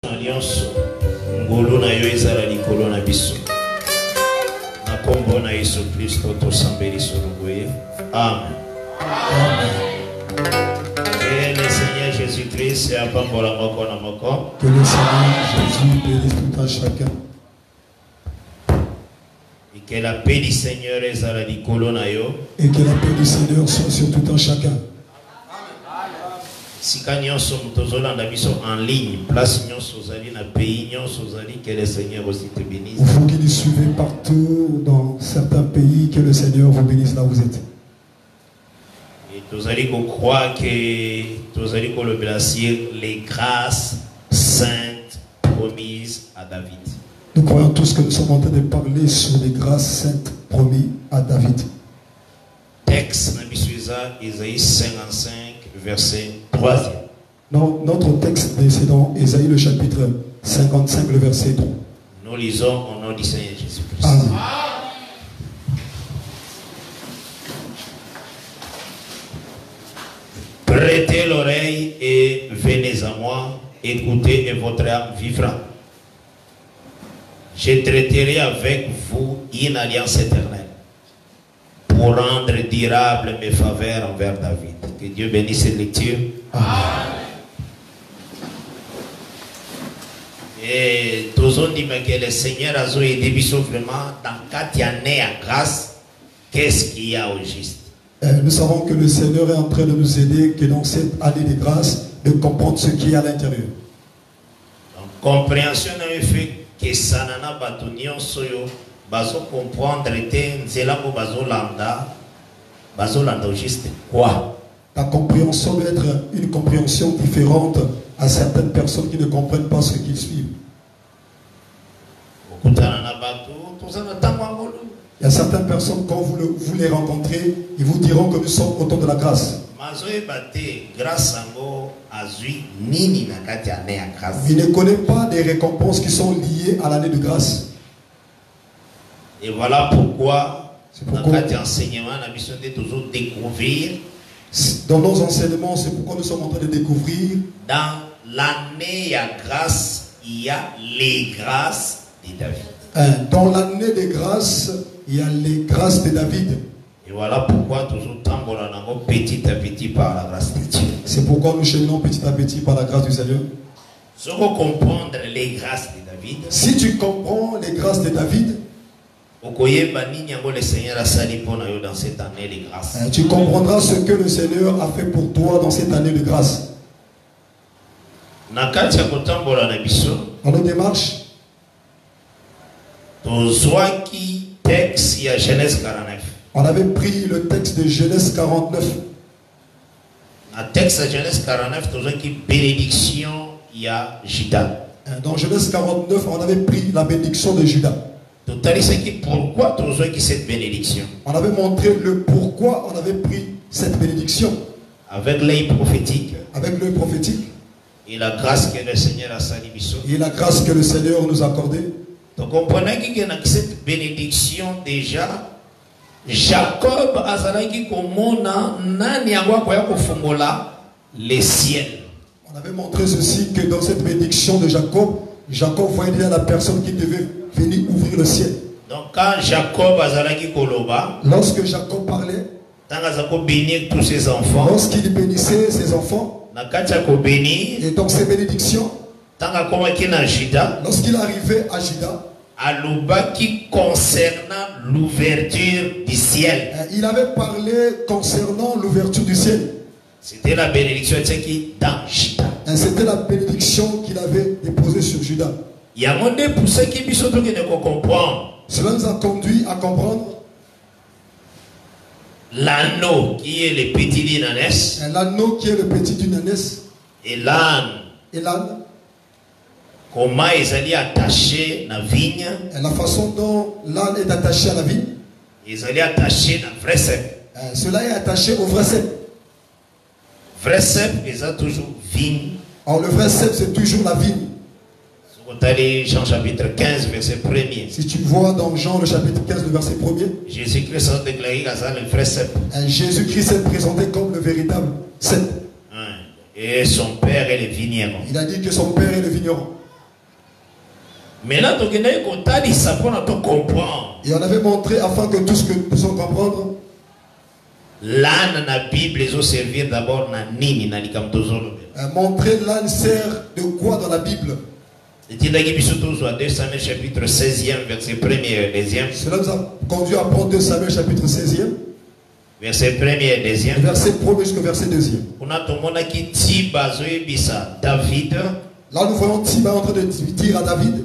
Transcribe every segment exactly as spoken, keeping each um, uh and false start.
Alliance ngolo na yo ezala likolo na biso na kombo na Yesu Kristo tosambeli soloboye. Amen. Que le Seigneur Jésus-Christ apambola moko na moko. Que le Seigneur Jésus bénisse tout un chacun. Et que la paix du Seigneur ezala likolo na yo. Et que la paix du Seigneur soit sur tout un chacun. Si nyonso mutozolanda biso en ligne, place nyonso zali na pays nyonso zali, que le Seigneur aussi te bénisse. Vous qui nous suivez partout dans certains pays, que le Seigneur vous bénisse là où vous êtes. Et tozali ko croire que tozali ko le glacier les grâces saintes promises à David. Nous croyons tous que nous sommes en train de parler sur les grâces saintes promises à David. Texte na biso Isaïe cinquante-cinq verset trois. Non, notre texte c'est dans Isaïe le chapitre cinquante-cinq le verset trois. Nous lisons au nom du Seigneur Jésus-Christ. Amen. Prêtez l'oreille et venez à moi, écoutez et votre âme vivra. Je traiterai avec vous une alliance éternelle pour rendre durable mes faveurs envers David. Que Dieu bénisse cette lecture. Amen. Et tous on dit que le Seigneur a aidé vraiment dans quatre années à grâce. Qu'est-ce qu'il y a au juste? Nous savons que le Seigneur est en train de nous aider, que dans cette année de grâce, de comprendre ce qui est à l'intérieur. Donc, compréhension en fait que ça n'a pas de soyo, baso comprendre était nzela ko baso landa, baso landa au juste quoi? La compréhension doit être une compréhension différente à certaines personnes qui ne comprennent pas ce qu'ils suivent. Il y a certaines personnes, quand vous, le, vous les rencontrez, ils vous diront que nous sommes au temps de la grâce. Il ne connaît pas des récompenses qui sont liées à l'année de grâce. Et voilà pourquoi, dans notre enseignement, on a besoin de toujours découvrir. Dans nos enseignements, c'est pourquoi nous sommes en train de découvrir. Dans l'année à grâce, il y a les grâces de David. Dans l'année de grâce, il y a les grâces de David. Et voilà pourquoi toujours tambolanango petit à petit par la grâce de Dieu. C'est pourquoi nous cheminons petit à petit par la grâce du Seigneur. Si on comprendre les grâces de David, si tu comprends les grâces de David, tu comprendras ce que le Seigneur a fait pour toi dans cette année de grâce. Dans nos démarches, on avait pris le texte de Genèse quarante-neuf. Dans le texte de Genèse quarante-neuf, tu as une bénédiction, il y a Judas. Dans Genèse quarante-neuf, on avait pris la bénédiction de Judas. Pourquoi tu as cette bénédiction? On avait montré le pourquoi on avait pris cette bénédiction. Avec l'œil prophétique. Avec l'œil prophétique. Et la grâce que le Seigneur a salué. Et la grâce que le Seigneur nous a accordée. Tu comprends que dans cette bénédiction déjà, Jacob a zalaki komona nani yango akoya kofungola les ciels. On avait montré ceci que dans cette bénédiction de Jacob, Jacob voyait déjà la personne qui devait venir ouvrir le ciel. Donc quand Jacob a zalaki koloba, lorsque Jacob parlait, tangazako bénir tous ses enfants, lorsqu'il bénissait ses enfants, et dans ses bénédictions, lorsqu'il arrivait à Juda, qui concernant l'ouverture du ciel. Il avait parlé concernant l'ouverture du ciel. C'était la bénédiction qui dans Juda. C'était la bénédiction qu'il avait déposée sur Juda. Il y a un pour ceux qui ne comprennent. Cela nous a conduit à comprendre l'anneau qui est le petit d'Inanès. L'anneau qui est le petit d'Inanès. Et l'âne. Et l'âne. Comment ils allaient attacher la vigne. Et la façon dont l'âne est attaché à la vigne. Ils allaient attacher la vraie cep. Cela est attaché au vrai cep. Vrai cep, ils ont toujours vigne. Alors le vrai cep, c'est toujours la vigne. Jean chapitre quinze, verset premier. Si tu vois dans Jean le chapitre quinze, le verset premier, Jésus-Christ a déclaré le vrai cep. Jésus-Christ est présenté comme le véritable cep. Et son père est le vigneron. Il a dit que son père est le vigneron. Maintenant, tu comprendre. Et on avait montré afin que tout ce que nous puissions comprendre. L'âne na Bible les servir d'abord na nini na likamtozolo. Montrer l'âne sert de quoi dans la Bible. Et tu l'as dit surtout à deux Samuel chapitre seizième verset premier et deuxième. Cela nous a conduit à prendre deux Samuel chapitre seizième. Verset premier et deuxième. Verset premier jusqu'au verset deuxième. On a tout le monde qui Tiba Zoébissa David. Là nous voyons Tiba en train de dire à David.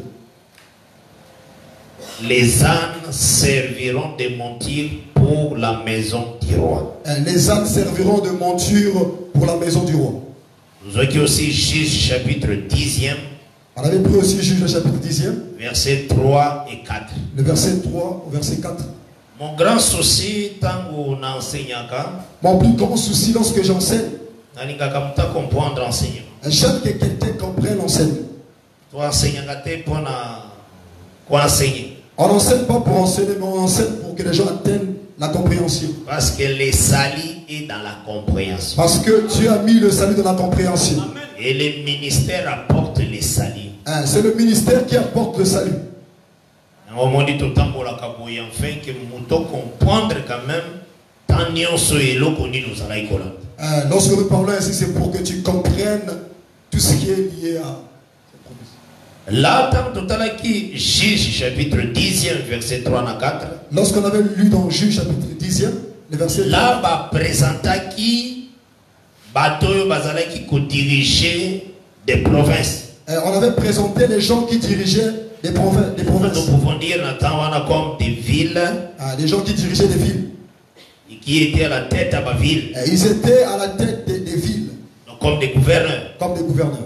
Les ânes serviront de monture pour la maison du roi. Les ânes serviront de monture pour la maison du roi. Nous avons aussi Juge chapitre dixième. On avait pris aussi Juge le chapitre dixième. Verset trois et quatre. Le verset trois au verset quatre. Mon grand souci, tant qu'on enseigne, mon plus grand souci lorsque j'enseigne, comprendre l'enseignement. J'aime que quelqu'un comprenne l'enseignement. Toi, enseignant, pour enseigner. On n'enseigne pas pour enseigner, mais on enseigne pour que les gens atteignent la compréhension. Parce que le salut est dans la compréhension. Parce que Dieu a mis le salut dans la compréhension. Amen. Et le ministère apporte le salut. Hein, c'est le ministère qui apporte le salut. On m'a dit tout le temps pour la cabouille, enfin que nous devons comprendre quand même tant nous et l'eau qu'on dit nous allons y coller. Lorsque nous parlons ainsi, c'est pour que tu comprennes tout ce qui est lié à. Là, tant tout à l'heure qui Juge chapitre dixième verset trois à quatre. Lorsqu'on avait lu dans Juge chapitre dixième, le verset trois. Là, va présenter qui bateau bazala qui dirigeait des provinces. On avait présenté les gens qui dirigeaient des provinces. Des provinces. Nous pouvons dire comme des villes. Ah, les gens qui dirigeaient des villes. Et qui étaient à la tête à ma ville. Et ils étaient à la tête des, des villes. Donc, comme des gouverneurs. Comme des gouverneurs.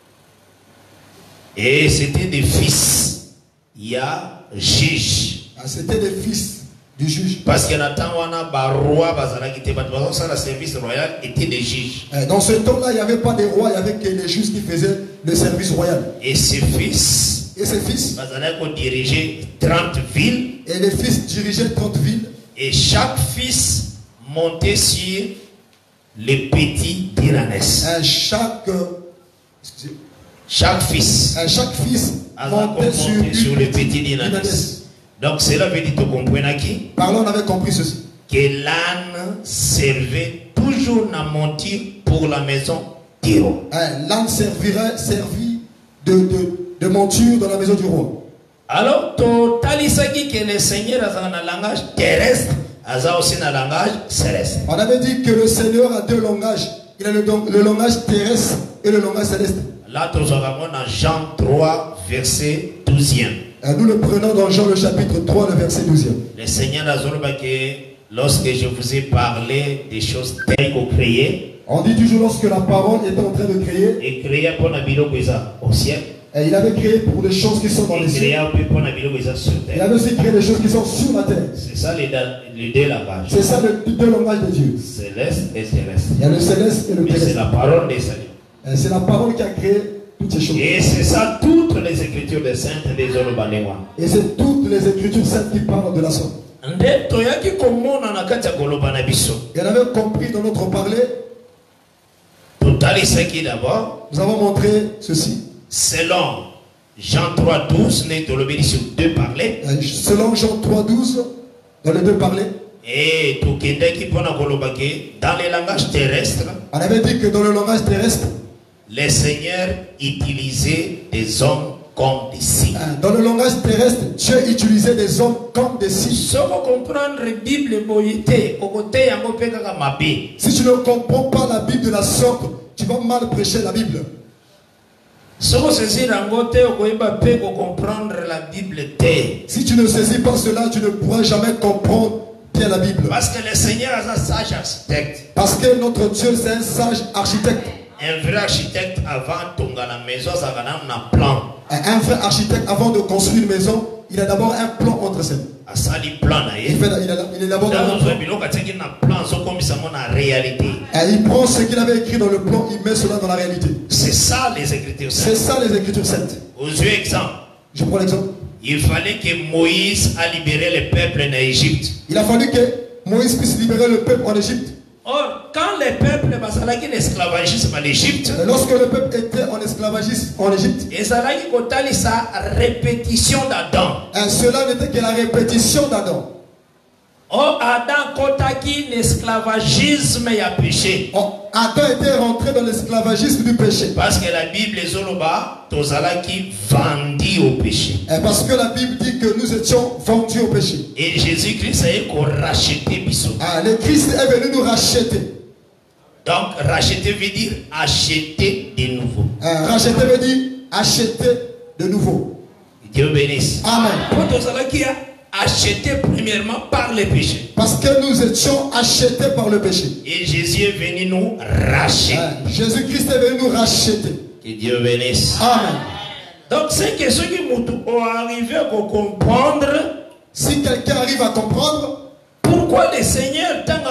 Et c'était des fils. Il y a juge. Ah, c'était des fils du juge. Parce qu'il y a un roi qui était le service royal était des juges. Dans ce temps-là, il n'y avait pas de rois, il y avait que les juges qui faisaient le service royal. Et ses fils. Et ses fils. Ils dirigeaient trente villes. Et les fils dirigeaient trente villes. Et chaque fils montait sur les petits d'Iranès. Chaque. Excusez. Chaque fils. Chaque fils montait sur, sur les petits d'Iranès. Donc cela veut dire que tu comprends qui? Par là on avait compris ceci. Que l'âne servait toujours la monture pour la maison du roi. L'âne servirait, servi de, de, de monture dans la maison du roi. Alors, totalisaki que le Seigneur a un langage terrestre, a aussi un langage céleste. On avait dit que le Seigneur a deux langages. Il a le, le langage terrestre et le langage céleste. Là, nous avons dans Jean trois, verset douzième. Nous le prenons dans Jean le chapitre trois, le verset douzième. Le Seigneur a dit que lorsque je vous ai parlé des choses telles qu'on créait, on dit toujours lorsque la parole était en train de créer, et créer pour au ciel. Et il avait créé pour des choses qui sont dans les cieux. Il avait aussi créé des choses qui sont sur la terre. C'est ça les, les deux langages. C'est ça les deux langages de Dieu. Céleste et terrestre. Il y a le céleste et le terrestre. C'est la parole des saluts. C'est la parole qui a créé toutes ces choses. Et c'est ça toutes les écritures des saintes des Olobanewa. Et c'est toutes les écritures saintes qui parlent de la sorte. Et on avait compris dans notre parler. Nous avons montré ceci. Selon Jean trois, douze, sur deux parlers. Selon Jean trois, douze, dans les deux parlers. Et dans les langages terrestres. On avait dit que dans le langage terrestre, les seigneurs utilisaient des hommes comme des signes. Dans le langage terrestre, Dieu utilisait des hommes comme des signes. Si tu ne comprends pas la Bible de la sorte, tu vas mal prêcher la Bible. Si tu ne saisis pas cela, tu ne pourras jamais comprendre bien la Bible. Parce que le Seigneur est un sage architecte. Parce que notre Dieu c'est un sage architecte. Un vrai architecte avant de la maison, ça va un plan. Un vrai architecte avant de construire une maison, il a d'abord un plan entre ses mains. Il, fait, il, a, il est d'abord dans le plan. Il prend ce qu'il avait écrit dans le plan, il met cela dans la réalité. C'est ça les Écritures saintes. C'est ça les Écritures saintes. Aux yeux exemple. Je prends l'exemple. Il fallait que Moïse a libéré le peuple en Égypte. Il a fallu que Moïse puisse libérer le peuple en Égypte. Or, quand le peuple basalaki l'esclavagisme en Égypte, lorsque le peuple était en esclavagisme en Égypte, et salaki kotali sa répétition d'Adam. Et cela n'était que la répétition d'Adam. Oh, Adam kotaki l'esclavagisme et a péché. Oh, Adam était rentré dans l'esclavagisme du péché. Parce que la Bible est zoloba, tozala qui vendit au péché. Et parce que la Bible dit que nous étions vendus au péché. Et Jésus-Christ a été racheté biso. Ah, le Christ est venu nous racheter. Donc racheter veut dire acheter de nouveau. Ah, racheter veut dire acheter de nouveau. Dieu bénisse. Amen. Pour tozala qui a acheté premièrement par le péché. Parce que nous étions achetés par le péché. Et Jésus est venu nous racheter. Ah, Jésus-Christ est venu nous racheter. Que Dieu bénisse. Amen. Donc c'est que ceux qui ont arrivé à comprendre. Si quelqu'un arrive à comprendre pourquoi le Seigneur tant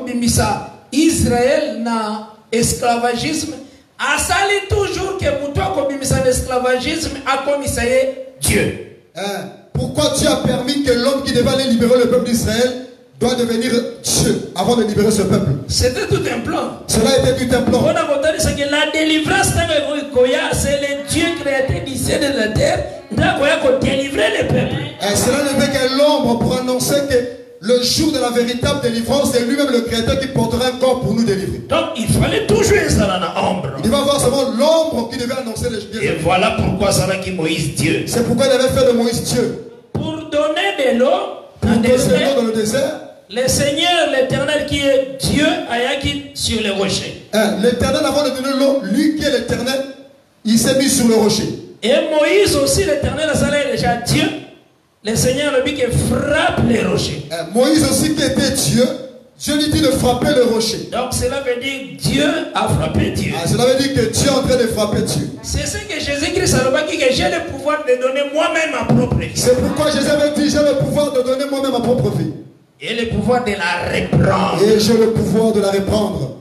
à Israël na esclavagisme a sali toujours que mutua kobimisa l'esclavagisme a commissaire Dieu. Hein? Pourquoi Dieu a permis que l'homme qui devait aller libérer le peuple d'Israël doit devenir Dieu avant de libérer ce peuple? C'était tout un plan. Cela était tout un plan. La délivrance, c'est le Dieu créateur du ciel et de la terre qui a délivré le peuple. Et cela n'était que l'ombre pour annoncer que le jour de la véritable délivrance, c'est lui-même le créateur qui portera un corps pour nous délivrer. Donc il fallait toujours ça dans l'ombre. Il devait avoir seulement l'ombre qui devait annoncer les choses. Et voilà pourquoi ça qui Moïse Dieu. C'est pourquoi il avait fait de Moïse Dieu. Pour donner de l'eau dans, dans le désert. Le Seigneur, l'Éternel qui est Dieu, ayaki sur les rochers. Hein, L'Éternel, avant de donner l'eau, lui qui est l'Éternel, il s'est mis sur le rocher. Et Moïse aussi, l'Éternel, a déjà Dieu. Le Seigneur le dit qu'il frappe les rochers. Hein, Moïse aussi qui était Dieu, Dieu lui dit de frapper le rocher. Donc cela veut dire Dieu a frappé Dieu. Ah, cela veut dire que Dieu est en train de frapper Dieu. C'est ce que Jésus-Christ a dit, que j'ai le pouvoir de donner moi-même ma propre vie. C'est pourquoi Jésus avait dit, j'ai le pouvoir de donner moi-même ma propre vie. Et le pouvoir de la reprendre. Et j'ai le pouvoir de la reprendre.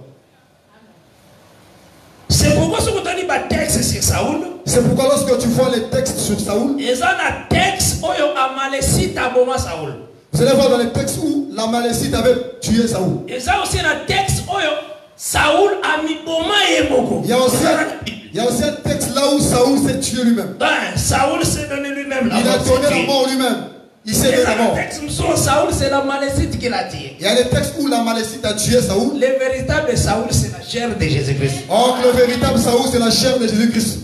C'est pourquoi ce qu'on a dit texte sur Saoul. C'est pourquoi lorsque tu vois les textes sur Saoul, et ça un texte où Amalécite a bombé Saoul. Vous allez voir dans les textes où l'Amalécite avait tué Saoul. Et ça aussi un texte où Saoul a mis bomba et Moko. Il y a aussi il y a aussi un texte là où Saoul s'est tué lui-même. Ben, Saoul s'est donné lui-même la mort. Il a donné la mort lui-même. Il s'est donné la mort. Saoul, c'est la Malécite qui l'a tué. Il y a des textes où la Malécite a tué Saoul. Le véritable Saoul, c'est la chair de Jésus-Christ. Or, le véritable Saoul, c'est la chair de Jésus-Christ.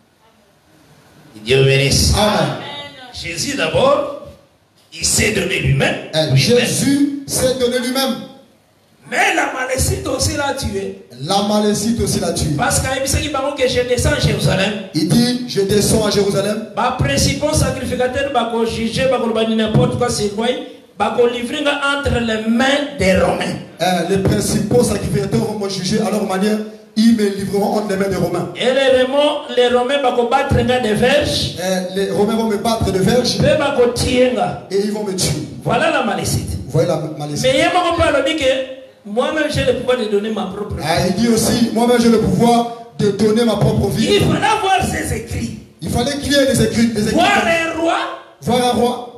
Dieu bénisse. Amen. Jésus d'abord, il s'est donné lui-même. Lui Jésus s'est donné lui-même. Mais la Malécite aussi l'a tué. La Malécite aussi l'a tué. Parce qu'il dit que je descends à Jérusalem. Il dit, je descends à Jérusalem. Les principaux sacrificateurs vont juger, n'importe quoi, c'est quoi, vont livrer entre les mains des Romains. Eh, les principaux sacrificateurs vont juger à leur manière. Ils me livreront entre les mains des Romains. Et les Romains, les Romains vont battre des verges. Et les Romains vont me battre de verges. Et ils vont me tuer. Voilà la Malécite. Voilà la Malécite. Mais il y a un dit que moi-même j'ai le pouvoir de donner ma propre vie. Ah, il dit aussi, moi-même j'ai le pouvoir de donner ma propre vie. Il fallait voir ses écrits. Il fallait qu'il y ait des écrits. Des écrits voir un roi. Voir un roi.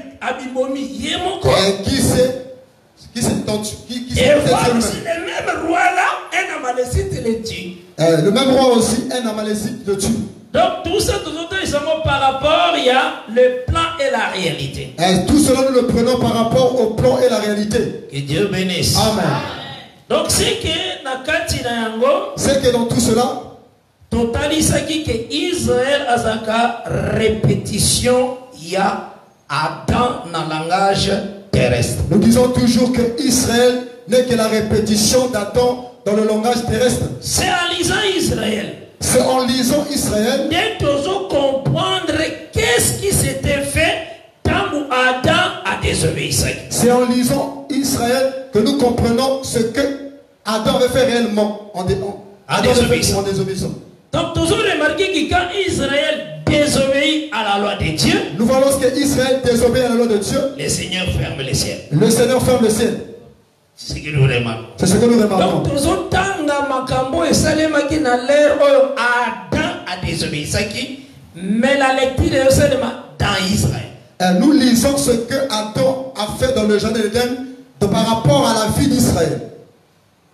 Et qui s'est qui s'est tendu. Qui, qui et voir aussi le même roi là, un Amalécite le tue. Euh, le même roi aussi, un Amalécite le tue. Donc tout ça, tout ça, ils sont par rapport, il y a le plan et la réalité. Et tout cela, nous le prenons par rapport au plan et la réalité. Que Dieu bénisse. Amen. Donc c'est que nakati na yango, c'est que dans tout cela, totalisaki que Israël azaka répétition ya Adam dans langage terrestre. Nous disons toujours que Israël n'est que la répétition d'Adam dans le langage terrestre. C'est en lisant Israël. C'est en lisant Israël. Nous comprendre qu'est-ce qui s'était fait tant où Adam a désobéi. C'est en lisant Israël que nous comprenons ce que Adam avait fait réellement en, dé en, en désobéissant. Donc toujours remarquez que quand Israël désobéit à la loi de Dieu, nous voyons lorsque Israël désobéit à la loi de Dieu, le Seigneur ferme le ciel. Le Seigneur ferme le ciel. C'est ce que nous remarquons. C'est ce que nous remarquons. Donc toujours tanga makambo et salemaki na l'air oyo Adam a désobéi saki, mais la lecture est seulement dans Israël. Et nous lisons ce que Adam a fait dans le jardin d'Éden par rapport à la vie d'Israël.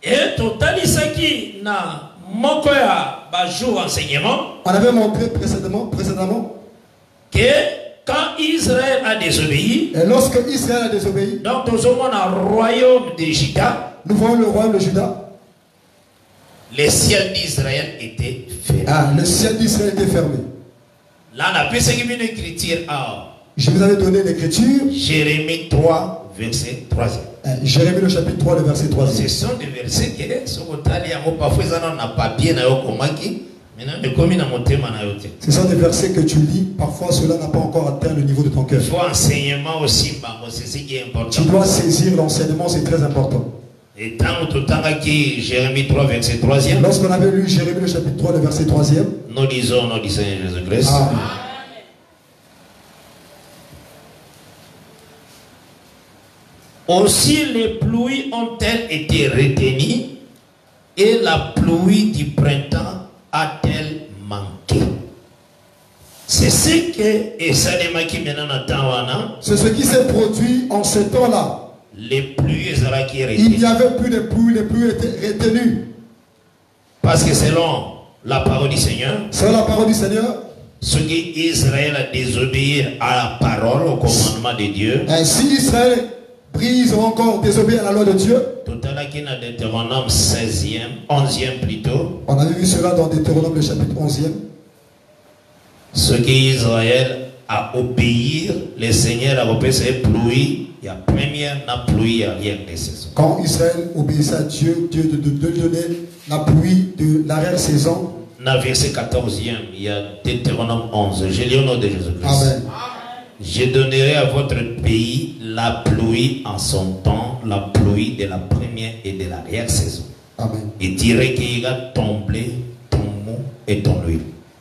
Et totalisaki na moko ya ba jour enseignement. On avait montré précédemment, précédemment que quand Israël a désobéi, et lorsque Israël a désobéi, donc nous avons un royaume de Juda. Nous voyons le royaume de Juda. Le ciel d'Israël était fermé. Ah, le ciel d'Israël était fermé. Là, on a pu s'écrire une écriture à Je vous avais donné l'écriture. Jérémie trois, verset trois. Jérémie le chapitre trois, le verset trois. Ce sont des versets que ce parfois ils n'ont pas papier na yo komaki, maintenant le commis na motema na yo te. Ce sont des versets que tu lis, parfois cela n'a pas encore atteint le niveau de ton cœur. Il faut enseignement aussi, c'est ce qui est important. Tu dois saisir l'enseignement, c'est très important. Et tant que tu as qui Jérémie trois, verset trois. Lorsqu'on avait lu Jérémie le chapitre trois, le verset trois, nous disons, nous disons Jésus-Christ. Ah. Aussi les pluies ont-elles été retenues et la pluie du printemps a-t-elle manqué? C'est ce que C'est ce qui s'est produit en ce temps-là. Les pluies qui Il n'y avait plus de pluie, les pluies étaient retenues. Parce que selon la parole du Seigneur, selon la parole du Seigneur, ce qui Israël a désobéi à la parole, au commandement de Dieu. Ainsi Israël brise ou encore désobéit à la loi de Dieu. Tout à l'heure, dans Deutéronome seizième, onzième plutôt. On avait vu cela dans Deutéronome le chapitre onzième. Ce qui Israël a obéi, le Seigneur a repéré ses pluies. Il y a première la pluie à l'arrière des saisons. Quand Israël obéissait à Dieu, Dieu de, de, de donner la pluie de l'arrière-saison. Dans le verset quatorzième, il y a Deutéronome onze. Je lis au nom de Jésus-Christ. Amen. Je donnerai à votre pays la pluie en son temps, la pluie de la première et de l'arrière-saison. Amen. Et dirai qu'il y a ton blé, ton mou et ton huile.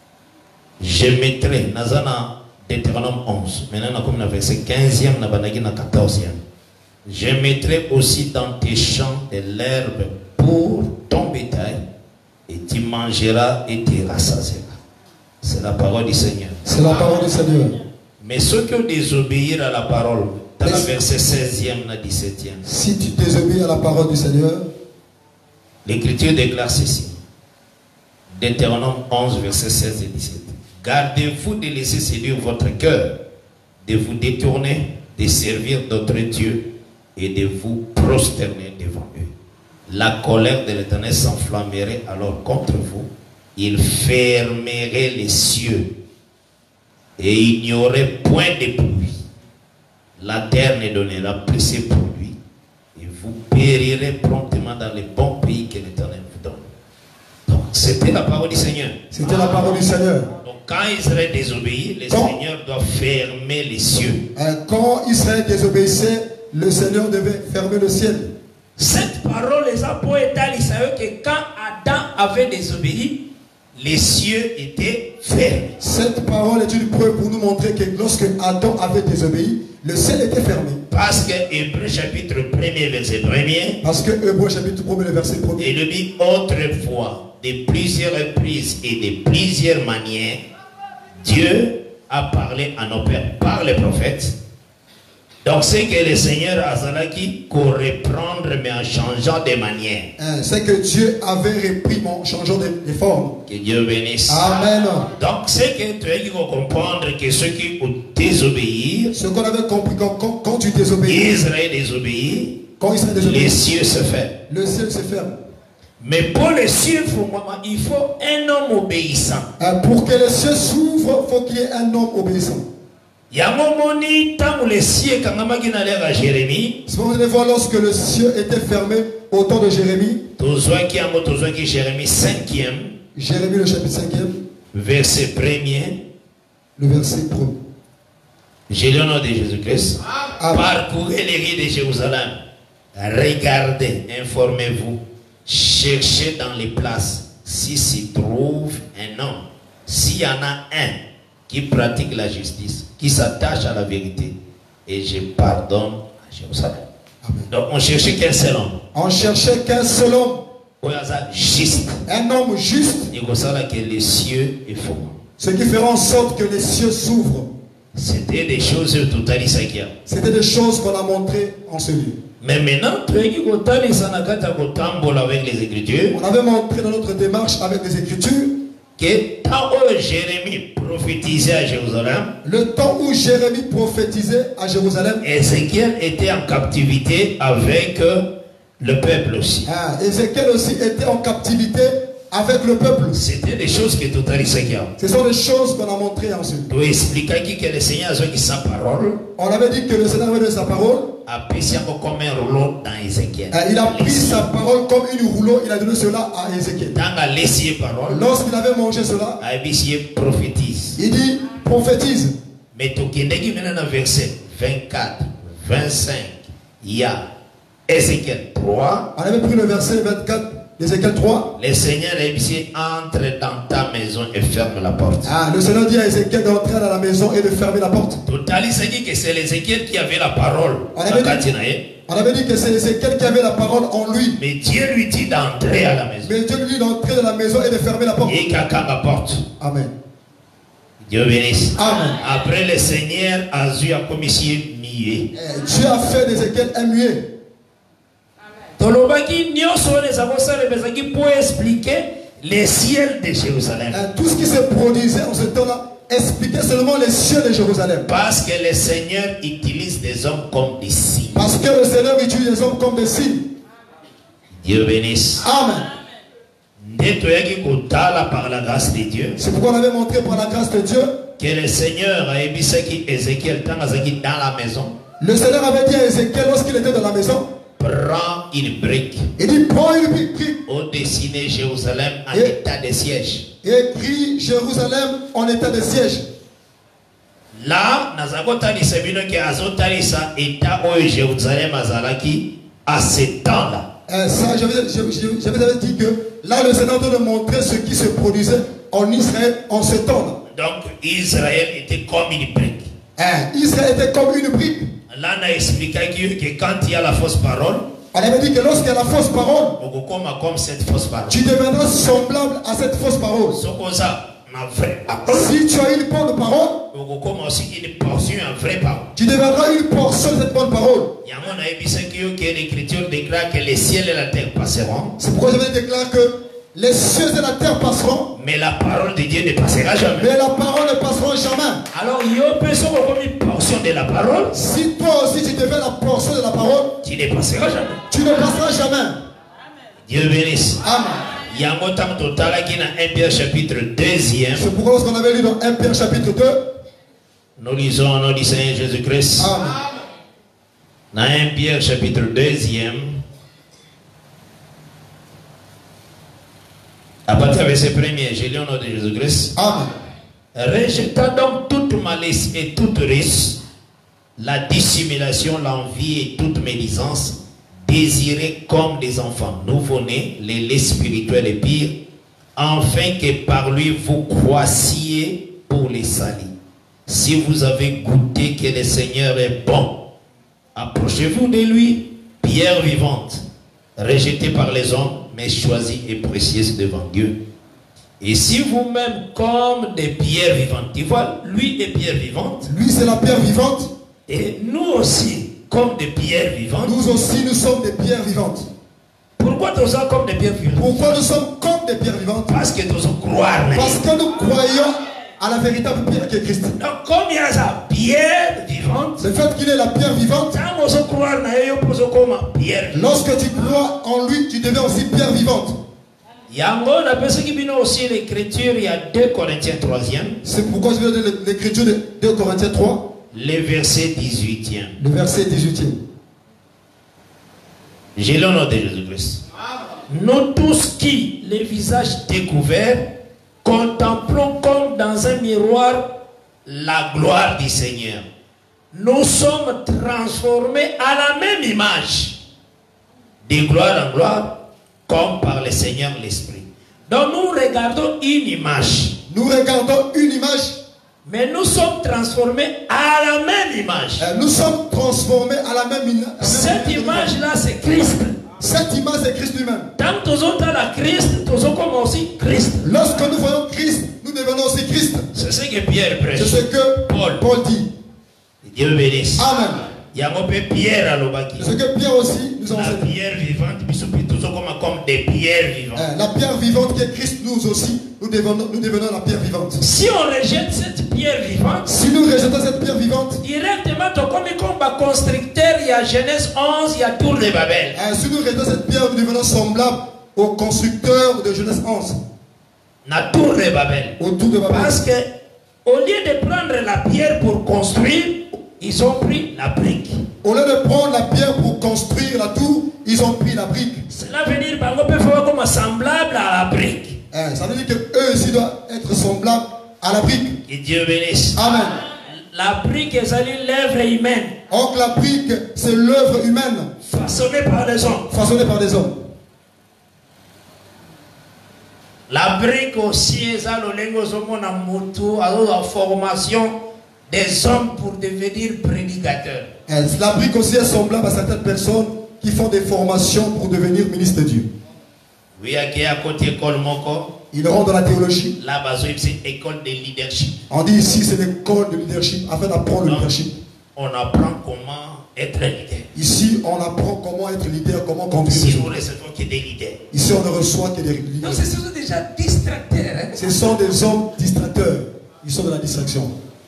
Je mettrai, Nazana, Deutéronome onze, maintenant comme le verset quinzième, quatorzième. Je mettrai aussi dans tes champs de l'herbe pour ton bétail, et tu mangeras et tu rassasieras. C'est la parole du Seigneur. C'est la parole du Seigneur. Mais ceux qui ont désobéi à la parole, dans le verset seizième, dix-septième. Si tu désobéis à la parole du Seigneur, l'Écriture déclare ceci. Deutéronome onze, verset seize et dix-sept. Gardez-vous de laisser séduire votre cœur, de vous détourner, de servir d'autres dieux et de vous prosterner devant eux. La colère de l'Éternel s'enflammerait alors contre vous. Il fermerait les cieux et il n'y aurait point de pluie. La terre ne donnera plus ses produits et vous périrez promptement dans les bons pays que l'Éternel vous donne. Donc, c'était la parole du Seigneur. C'était la parole du Seigneur. Donc, quand Israël désobéit, le quand, Seigneur doit fermer les cieux. Quand Israël désobéissait, le Seigneur devait fermer le ciel. Cette parole les a pour étaler que quand Adam avait désobéi, les cieux étaient fermés. Cette parole est une preuve pour nous montrer que lorsque Adam avait désobéi, le ciel était fermé. Parce que Hébreu chapitre premier, verset premier. Parce que Hébreu chapitre premier, verset premier. Et le dit autrefois, de plusieurs reprises et de plusieurs manières, Dieu a parlé à nos pères par les prophètes. Donc c'est que le Seigneur a Zalaki pour reprendre mais en changeant de manière. C'est que Dieu avait repris en changeant de, de forme. Que Dieu bénisse. Amen. Donc c'est que tu as comprendre que ceux qui ont désobéi. Ce qu'on avait compris quand, quand, quand tu désobéis. Israël désobéit. Quand Israël désobéit. Les cieux se ferment. Le ciel se ferme. Mais pour les cieux, il faut un homme obéissant. Pour que les cieux s'ouvrent, il faut qu'il y ait un homme obéissant. Jérémie. Si vous allez voir lorsque le ciel était fermé au temps de Jérémie. Jérémie cinquième. Jérémie le chapitre cinquième. Verset premier. Le verset premier. J'ai le nom de Jésus-Christ. Parcourez les rues de Jérusalem. Regardez, informez-vous. Cherchez dans les places si s'y trouve un homme. S'il y en a un qui pratique la justice, qui s'attache à la vérité, et je pardonne à Jérusalem. Amen. Donc on cherchait qu'un seul homme. On cherchait qu'un seul homme. Juste. Un homme juste. Et comme ça que les cieux est faux. Ce qui fera en sorte que les cieux s'ouvrent. C'était des choses totalement. C'était des choses qu'on a montrées en ce lieu. Mais maintenant, on avait montré dans notre démarche avec les Écritures que tant où Jérémie prophétisait à Jérusalem, le temps où Jérémie prophétisait à Jérusalem, Ézéchiel était en captivité avec le peuple aussi. Ah, Ézéchiel aussi était en captivité avec le peuple. C'était des choses que tout à Ce sont des choses qu'on a montrées ensuite. Tu expliquer que le Seigneur a dit sa parole. On avait dit que le Seigneur avait donné sa parole. A pris comme un rouleau dans Ézéchiel. Ah, il a pris sa parole comme une rouleau. Il a donné cela à Ézéchiel. Lorsqu'il avait mangé cela, prophétise. Il dit prophétise. Mais tu as maintenant verset vingt-quatre, vingt-cinq. Il y a Ézéchiel trois. On avait pris le verset vingt-quatre. Ézéchiel trois. Le Seigneur a dit entre dans ta maison et ferme la porte. Ah, le Seigneur dit à Ézéchiel d'entrer dans la maison et de fermer la porte. Total, il s'est dit que c'est Ézéchiel qui avait la parole. On avait, dit, on avait dit que c'est Ézéchiel qui avait la parole en lui. Mais Dieu lui dit d'entrer à la maison. Mais Dieu lui dit d'entrer dans la maison et de fermer la porte. Et quelqu'un la porte. Amen. Dieu bénisse. Amen. Après le Seigneur a eu un commissaire muet. Dieu a fait d'Ézéchiel un muet. Pour expliquer les ciels de Jérusalem. Tout ce qui se produisait en ce temps-là expliquait seulement les cieux de Jérusalem. Parce que le Seigneur utilise des hommes comme des signes. Parce que le Seigneur utilise des hommes comme des signes. Dieu bénisse. Amen. Par la grâce de Dieu. C'est pourquoi on avait montré par la grâce de Dieu que le Seigneur a émis Ézéchiel dans la maison. Le Seigneur avait dit à Ézéchiel lorsqu'il était dans la maison. Prends une brique. Il dit prends une brique. Au dessiner Jérusalem en et, état de siège. Et écrit Jérusalem en état de siège. Là, Nazakotani Sabino qui azotalisa état où Jérusalem azalaki à ce temps-là. Euh, ça, je vous avais dit que là, le Seigneur doit montrer ce qui se produisait en Israël en ce temps-là. Donc, Israël était comme une brique. Euh, Israël était comme une brique. Là, on a expliqué que quand il y a la fausse parole, on avait dit que lorsqu'il y a la fausse parole, comme cette fausse parole, tu deviendras semblable à cette fausse parole. Si tu as une bonne parole, tu deviendras une portion de cette bonne parole. L'Écriture déclare que les ciels et la terre passeront. C'est pourquoi je vais déclarer que les cieux et la terre passeront. Mais la parole de Dieu ne passera jamais. Mais la parole ne passera jamais. Alors, il y a une portion de la parole. Si toi aussi tu deviens la portion de la parole, tu ne passeras jamais. Tu ne passeras jamais. Dieu bénisse. Amen. Il y a un temps total qui est dans un Pierre chapitre deux. C'est pourquoi lorsqu'on avait lu dans un Pierre chapitre deux, nous lisons au nom du Seigneur Jésus-Christ. Amen. Dans un Pierre chapitre deux. À partir du verset premier, j'ai lu au nom de Jésus-Christ. Amen. Rejetant donc toute malice et toute ruse, la dissimulation, l'envie et toute médisance, désirez comme des enfants nouveau-nés, les laits spirituels et pires, afin que par lui vous croissiez pour les salis. Si vous avez goûté que le Seigneur est bon, approchez-vous de lui, pierre vivante, rejetée par les hommes, mais choisie et précieuse devant Dieu. Et si vous-même, comme des pierres vivantes, tu vois, lui est pierre vivante. Lui, c'est la pierre vivante. Et nous aussi, comme des pierres vivantes. Nous aussi, nous sommes des pierres vivantes. Pourquoi nous sommes comme des pierres vivantes? Pourquoi nous sommes comme des pierres vivantes? Parce que nous sommes croire. Parce que nous croyons à la véritable pierre qui est Christ. Donc, comme il y a sa pierre vivante, le fait qu'il est la pierre vivante, lorsque tu crois en lui, tu deviens aussi pierre vivante. Il y a aussi l'écriture, il y a deux Corinthiens trois. C'est pourquoi je veux dire l'écriture de deux Corinthiens trois. Le verset dix-huit. Le verset dix-huit. J'ai le nom de Jésus-Christ. Nous tous qui, les visages découverts, contemplons comme dans un miroir la gloire du Seigneur. Nous sommes transformés à la même image, de gloire en gloire, comme par le Seigneur l'Esprit. Donc nous regardons une image. Nous regardons une image. Mais nous sommes transformés à la même image. Nous sommes transformés à la même image. Cette image-là, c'est Christ. Cette image, c'est Christ lui-même. Tant que nous avons la Christ, nous sommes comme aussi Christ. Lorsque nous voyons Christ, nous devenons aussi Christ. C'est ce que Pierre prêche. C'est ce que Paul, Paul dit. Dieu bénisse. Amen. Ce que Pierre aussi nous enseigne. La pierre vivante, comme des pierres vivantes. La pierre vivante qui est Christ, nous aussi, nous devenons, nous devenons la pierre vivante. Si on rejette cette pierre vivante, si nous rejetons cette pierre vivante, directement, comme un constructeur, il y a Genèse onze, il y a Tour de Babel. Si nous rejetons cette pierre, nous devenons semblables au constructeur de Genèse onze. La Tour de Babel. Au Tour de Babel. Parce que, au lieu de prendre la pierre pour construire, ils ont pris la brique. Au lieu de prendre la pierre pour construire la tour, ils ont pris la brique. Cela veut dire qu'on peut faire comme semblable à la brique. Eh, ça veut dire qu'eux aussi doivent être semblables à la brique. Que Dieu bénisse. Amen. La brique, c'est l'œuvre humaine. Donc la brique, c'est l'œuvre humaine. Façonnée par des hommes. Façonnée par des hommes. La brique aussi, c'est la formation des hommes pour devenir prédicateurs. La brique aussi est semblable à certaines personnes qui font des formations pour devenir ministres de Dieu. Oui, à côté école Moko. Ils rentrent dans la théologie. Là-bas, c'est une école de leadership. On dit ici, c'est l'école de leadership, afin d'apprendre le leadership. On apprend comment être leader. Ici, on apprend comment être leader, comment conduire. Ici, nous recevons que des leaders. Ici, on ne reçoit que des leaders. Donc, ce sont déjà distracteurs. Hein? Ce sont des hommes distracteurs. Ils sont de la distraction.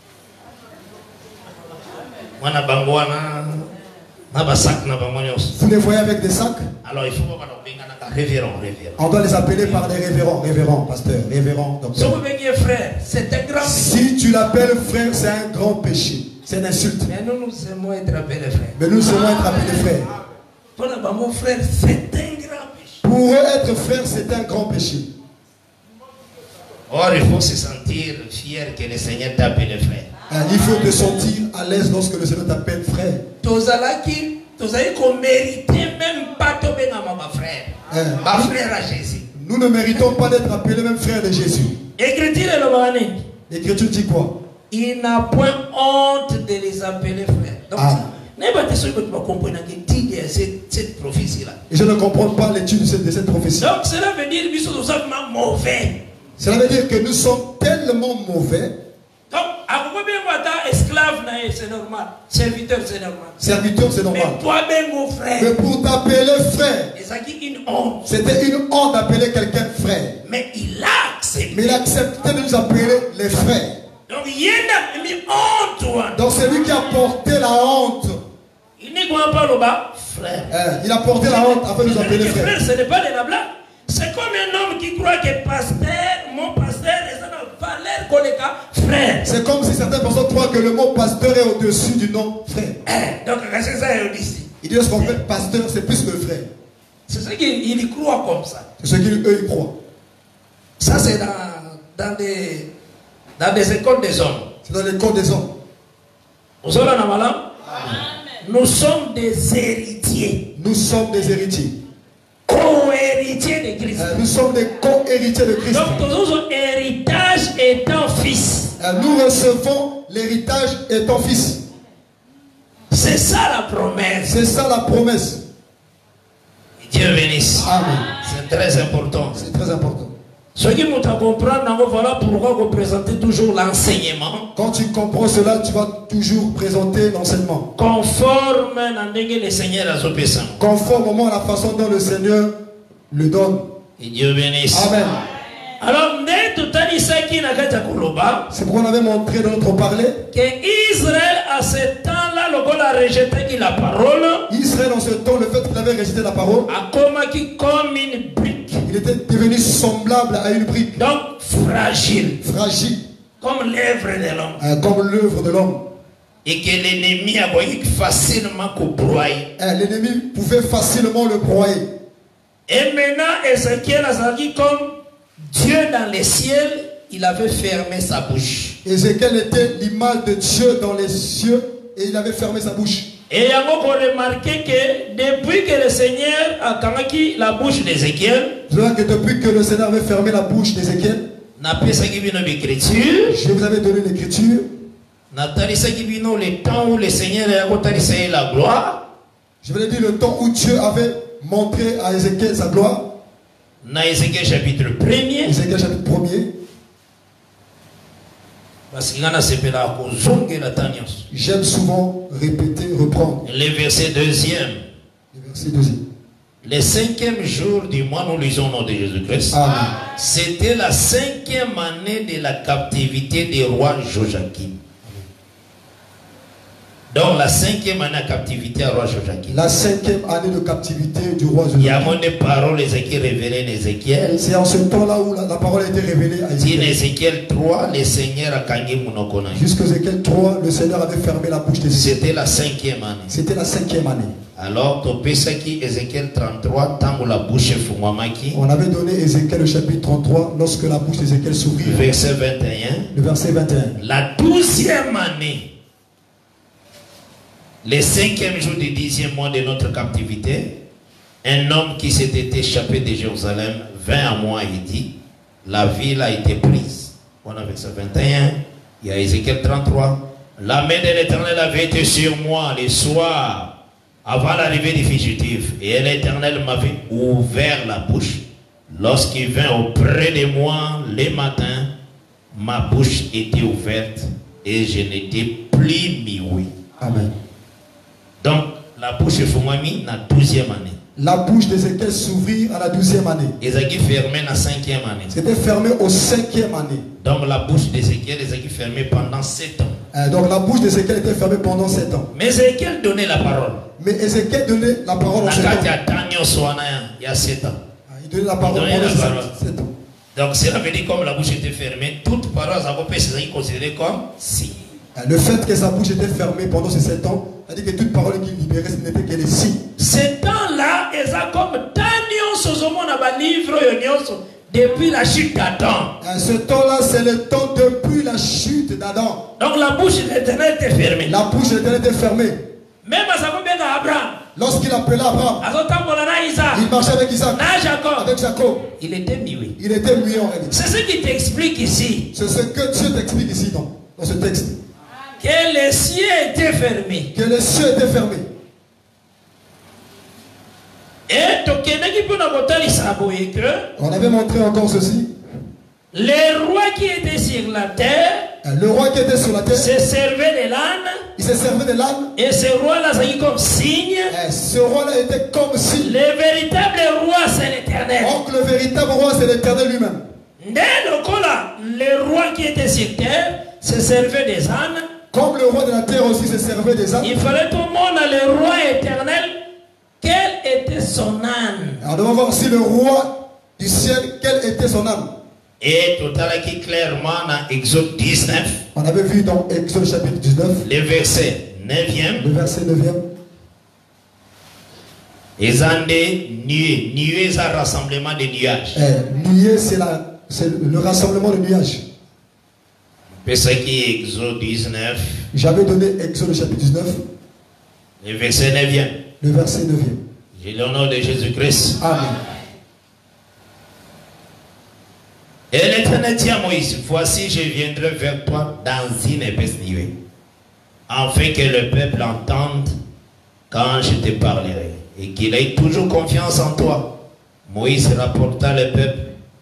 Vous les voyez avec des sacs? Alors il faut révérend, révérend. On doit les appeler par des révérends, révérends, pasteur, révérends, docteur. C'est un grand si tu l'appelles frère, c'est un grand péché. C'est une insulte. Mais nous, nous aimons être appelés frères. Mais nous aimons être appelés frères. Pour mon frère, c'est un grand péché. Pour eux, être frère, c'est un grand péché. Or, il faut se sentir fier que le Seigneur t'appelle frère. Il faut te sentir à l'aise lorsque le Seigneur t'appelle frère. Tozalaki, tozalaki qu'on méritait même pas tomber dans ma frère. Hein? Ma frère à Jésus. Nous ne méritons pas d'être appelés même frère de Jésus. L'écriture est le L'écriture dit quoi? Il n'a point honte de les appeler frères. Donc, ah. cette prophétie-là. Et je ne comprends pas l'étude de cette, de cette prophétie. Donc cela veut dire que nous sommes mauvais. Cela veut dire que nous sommes tellement mauvais. Donc, à quoi bien esclave, c'est normal. Serviteur, c'est normal. Serviteur, c'est normal. Mais toi-même, mon frère. Mais pour t'appeler frère, une honte. C'était une honte d'appeler quelqu'un frère. Mais il a accepté. Mais il a accepté de nous appeler les frères. Donc, il a mis honte. Donc, c'est lui qui a porté la honte. Il n'est pas le bas, frère. Eh, il a porté la honte afin de nous appeler frères. Frère, ce n'est pas de la blague. C'est comme un homme qui croit que pasteur, mon pasteur, ça n'a pas l'air qu'on est frère. C'est comme si certaines personnes croient que le mot pasteur est au-dessus du nom frère. Eh, donc, c'est ça, il dit. Il dit ce qu'on fait pasteur, c'est plus que frère. C'est ce qu'il croit comme ça. C'est ce qu'eux ils croient. Ça, c'est dans, dans, des, dans des écoles des hommes. C'est dans l'école des hommes. Vous avez un malin? Nous sommes des héritiers. Nous sommes des héritiers. Co-héritiers de Christ. Euh, nous sommes des co-héritiers de Christ. Donc, notre héritage étant fils. Euh, nous recevons l'héritage étant fils. C'est ça la promesse. C'est ça la promesse. Dieu bénisse. Amen. C'est très important. C'est très important. Ce qui nous comprendre, voilà pourquoi vous présentez toujours l'enseignement. Quand tu comprends cela, tu vas toujours présenter l'enseignement. Conforme à le Seigneur a son péché. Conformément à la façon dont le Seigneur le donne. Et Dieu bénisse. Amen. Alors, c'est pourquoi on avait montré dans notre parler que Israël à ce temps-là, le gars a rejeté la parole. Israël en ce temps, le fait qu'il avait rejeté la parole, a comme une brique. Il était devenu semblable à une brique. Donc fragile. Fragile. Comme l'œuvre de l'homme. Euh, comme l'œuvre de l'homme. Et que l'ennemi a voulu facilement broyer. Euh, l'ennemi pouvait facilement le broyer. Et maintenant, Ézéchiel a dit comme Dieu dans les ciels, il avait fermé sa bouche. Ézéchiel était l'image de Dieu dans les cieux et il avait fermé sa bouche. Et il y a encore remarqué que depuis que le Seigneur a fermé la bouche d'Ézéchiel, que depuis que le Seigneur avait fermé la bouche d'Ézéchiel, je vous avais donné l'écriture. Le temps où le Seigneur a tarissé la gloire. Je vous ai dit le temps où Dieu avait montré à Ézéchiel sa gloire. Dans Ézéchiel chapitre premier. Ézéchiel chapitre premier. J'aime souvent répéter, reprendre. Le verset deuxième. Le verset deuxième. Le cinquième jour du mois, nous lisons au nom de Jésus-Christ. C'était la cinquième année de la captivité du roi Joachim. Donc la cinquième année de captivité du roi Joachim. La cinquième année de captivité du roi Joachim. Il y a mon parole Ézéchiel révélée en Ézéchiel. C'est en ce temps-là où la, la parole a été révélée à Ézéchiel. Dans Ézéchiel trois, le Seigneur a gagné mon okona. Jusqu'à Ézéchiel trois, le Seigneur avait fermé la bouche d'Ézéchiel. C'était la cinquième année. C'était la cinquième année. Alors, tu Ézéchiel trente-trois, tant la bouche fumamaki. On avait donné Ézéchiel le chapitre trente-trois lorsque la bouche d'Ézéchiel s'ouvrit. Verset vingt et un. Le verset vingt et un. La douzième année. Le cinquième jour du dixième mois de notre captivité, un homme qui s'était échappé de Jérusalem vint à moi et dit, la ville a été prise. On a verset vingt et un, il y a Ézéchiel trente-trois. La main de l'Éternel avait été sur moi le soir, avant l'arrivée des fugitifs, et l'Éternel m'avait ouvert la bouche. Lorsqu'il vint auprès de moi le matin, ma bouche était ouverte et je n'étais plus mioué. Amen. Donc, la bouche de Fumami, la douzième année. La bouche d'Ézéchiel s'ouvrit à la douzième année. Ézéchiel fermé la cinquième année. C'était fermé au cinquième année. Donc, la bouche d'Ézéchiel, Ézéchiel fermé pendant sept ans. Euh, donc, la bouche d'Ézéchiel était fermée pendant sept ans. Mais Ézéchiel donnait la parole. Mais Ézéchiel donnait la parole en sept ans. Il y a sept ans. Il donnait la parole pendant sept ans. Donc, cela veut dire comme la bouche était fermée, toute parole à vos péchés est considérée comme si. Le fait que sa bouche était fermée pendant ces sept ans, c'est-à-dire que toute parole qu'il libérait, ce n'était que les signes. Ces temps-là, ils ont comme Daniel Sosomon a livre depuis la chute d'Adam. Ce temps-là, c'est le temps depuis la chute d'Adam. Donc la bouche de l'Éternel était fermée. La bouche de l'Éternel était fermée. Même à Abraham. Lorsqu'il appela Abraham, il marchait avec Isaac, avec Jacob. Il était muet. Il était muet en réalité. C'est ce qui t'explique ici. C'est ce que Dieu t'explique ici, non, dans ce texte. Que les cieux étaient fermés. Que les cieux étaient fermés. Et on avait montré encore ceci. Les rois qui étaient sur la terre, le roi qui était sur la terre se servait de l'âne. Il se servait de l'âne. Et ce roi-là, c'est comme signe. Et ce roi-là était comme signe. Le véritable roi, c'est l'Éternel. Donc le véritable roi, c'est l'Éternel lui-même. Les rois qui étaient sur terre se servaient des ânes. Comme le roi de la terre aussi se servait des ânes. Il fallait tout le monde à le roi éternel. Quel était son âne? Alors nous allons voir aussi le roi du ciel, quel était son âne. Et tout à l'heure qui clairement dans Exode dix-neuf. On avait vu dans Exode chapitre dix-neuf. Le verset neuvième. Le verset neuvième. Ils ont des nuées. Nuées, c'est un rassemblement de nuages. Eh, nuées, c'est le rassemblement de nuages. C'est qui est Exode dix-neuf. J'avais donné Exode chapitre dix-neuf. Le verset neuvième. Le verset neuvième. J'ai l'honneur de Jésus-Christ. Amen. Et l'Éternel dit à Moïse, voici je viendrai vers toi dans une épaisse nuée, afin que le peuple entende quand je te parlerai, et qu'il ait toujours confiance en toi. Moïse rapporta le peuple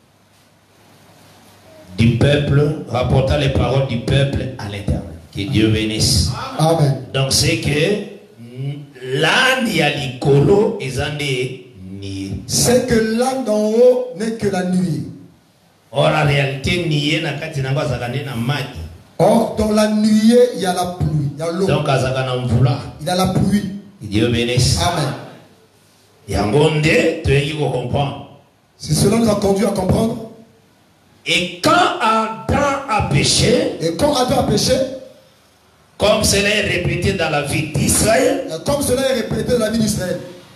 du peuple, rapporta les paroles du peuple à l'Éternel. Que Dieu bénisse. Amen. Donc c'est que l'âne y a l'icolo, ils ont des niais. C'est que l'âne d'en haut n'est que la nuit. Or en réalité, niais n'a qu'à dire n'a na magi. Or dans la nuée il y a la pluie, il y a l'eau. Donc azakana mvula. Il y a la pluie. Que Dieu bénisse. Amen. Yangonde, tu es qui comprend. Si cela nous a conduit à comprendre. Et quand Adam a péché, et quand Adam a péché, comme cela est répété dans la vie d'Israël, comme cela est répété dans la vie d'Israël,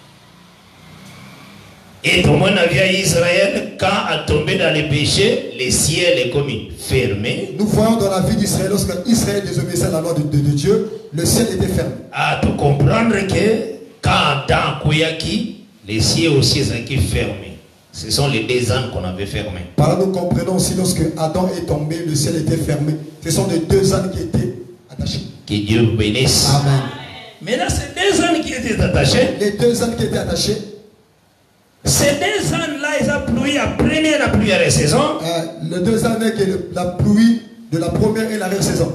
et tout le monde a vu à Israël, quand a tombé dans les péchés, le ciel est comme fermé. Nous voyons dans la vie d'Israël, lorsque Israël désobéissait à la loi de, de, de Dieu, le ciel était fermé. À te comprendre que quand Adam Kouyaki, le ciel aussi est fermé. Ce sont les deux ânes qu'on avait fermés. Par là, nous comprenons aussi lorsque Adam est tombé, le ciel était fermé. Ce sont les deux ânes qui étaient attachés. Que Dieu bénisse. Amen. Maintenant, ces deux ânes qui étaient attachés. Les deux ânes qui étaient attachés. Ces deux ânes-là, ils ont plu la première, la première saison. Euh, les deux ânes qui est la pluie de de la première et l'arrière-saison.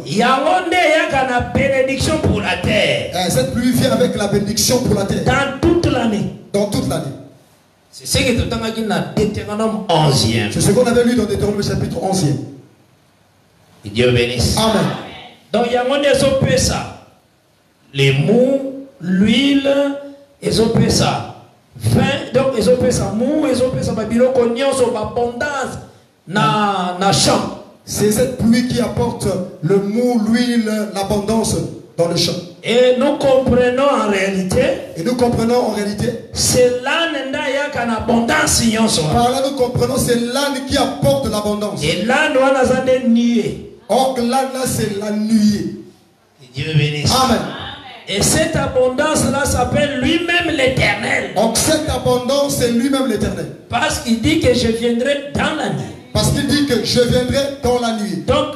bénédiction pour la terre. Et cette pluie vient avec la bénédiction pour la terre. Dans toute l'année. Dans toute l'année. C'est ce que tu as dit dans Deutéronome onzième. C'est ce qu'on avait lu dans Deutéronome chapitre onzième. Que Dieu bénisse. Amen. Donc il y a des ça. Les mous, l'huile, ils ont fait ça. Vin, donc ils ont fait ça. Mou, ils ont fait ça. Babylone, cognon, sur l'abondance. Na, na champ. C'est cette pluie qui apporte le mou, l'huile, l'abondance dans le champ. Et nous comprenons en réalité. Et nous comprenons en réalité. C'est l'âne qui a une abondance. Par là nous comprenons c'est l'âne qui apporte de l'abondance. Et l'âne on a des nuées. Or l'âne là c'est la nuée. Dieu bénisse. Amen. Et cette abondance là s'appelle lui-même l'Éternel. Donc cette abondance c'est lui-même l'Éternel. Parce qu'il dit que je viendrai dans la nuit. Parce qu'il dit que je viendrai dans la nuit. Donc,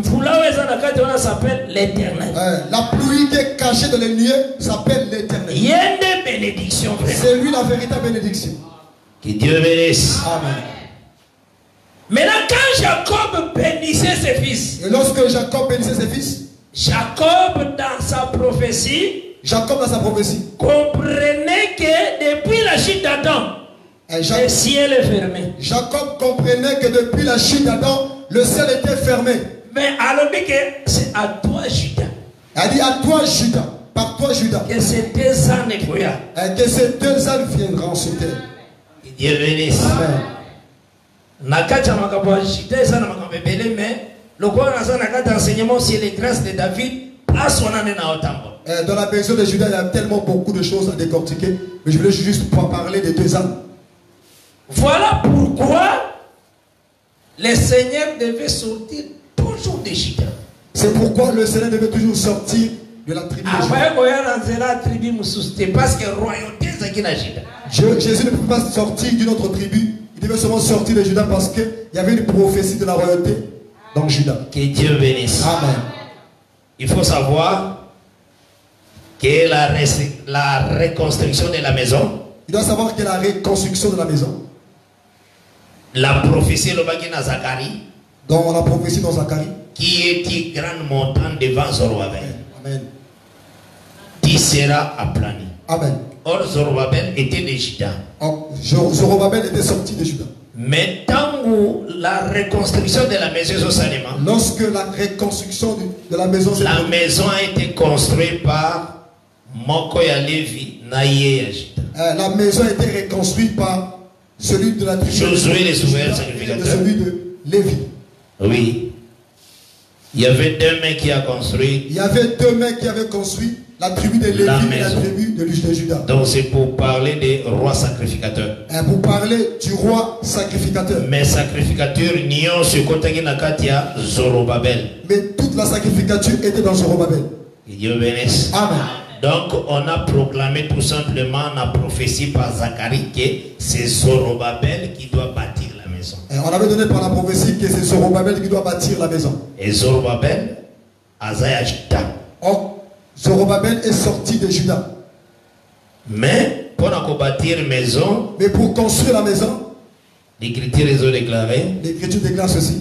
on s'appelle l'Éternel. Euh, la pluie qui est cachée dans les nuées s'appelle l'Éternel. Il y a des bénédictions. C'est lui la véritable bénédiction. Que Dieu bénisse. Amen. Maintenant, quand Jacob bénissait ses fils. Et lorsque Jacob bénissait ses fils. Jacob dans sa prophétie. Jacob dans sa prophétie. Comprenait que depuis la chute d'Adam. Jacob, le ciel est fermé. Jacob comprenait que depuis la chute d'Adam, le ciel était fermé. Mais alors que c'est à toi, Judas. Elle dit à toi, Judas. Par toi, Judas. Que ces deux ânes et que ces deux ânes viendront sur terre. Que Dieu bénisse. Amen. Nakacha makabwa Judas ça n'a pas belé mais le quoi dans un enseignement sur les grâces de David à son année na otambo. Dans la maison de Judas, il y a tellement beaucoup de choses à décortiquer, mais je voulais juste parler des deux ânes. Voilà pourquoi le Seigneur devait sortir toujours de Judas. C'est pourquoi le Seigneur devait toujours sortir de la tribu de Judas. Parce que la royauté est dans Judas. Jésus ne pouvait pas sortir d'une autre tribu. Il devait seulement sortir de Judas parce qu'il y avait une prophétie de la royauté dans Judas. Que Dieu bénisse. Amen. Il faut savoir que la, la reconstruction de la maison. Il doit savoir que la reconstruction de la maison. La prophétie de Zacharie. Dans la prophétie dans Zacharie. Qui est une grande montagne devant Zorobabel. Amen. Qui sera aplani. Amen. Or Zorobabel était de Juda. Or, Zorobabel était sorti de Juda. Mais tant que la reconstruction de la maison Salima. Lorsque la reconstruction de, de la maison. La maison a été construite par Mokoya Levi Naye Juda. Euh, la maison a été reconstruite par celui de la tribu. Josué les souverains sacrificateurs. Celui de Lévi. Oui. Il y avait deux mecs qui a construit. Il y avait deux mecs qui avaient construit la tribu de Lévi et la tribu de Juda. Donc c'est pour parler des rois sacrificateurs. Et pour parler du roi sacrificateur. Mais sacrificature nion ce côté qui n'a qu'à Zorobabel. Mais toute la sacrificature était dans Zorobabel. Que Dieu bénisse. Amen. Donc on a proclamé tout simplement la prophétie par Zacharie que c'est Zorobabel qui doit bâtir la maison. Et on avait donné par la prophétie que c'est Zorobabel qui doit bâtir la maison. Et Zorobabel, Azaya Juda. Or, Zorobabel est sorti de Juda. Mais pour bâtir la maison, mais pour construire la maison, l'Écriture les a déclaré. L'Écriture déclare ceci.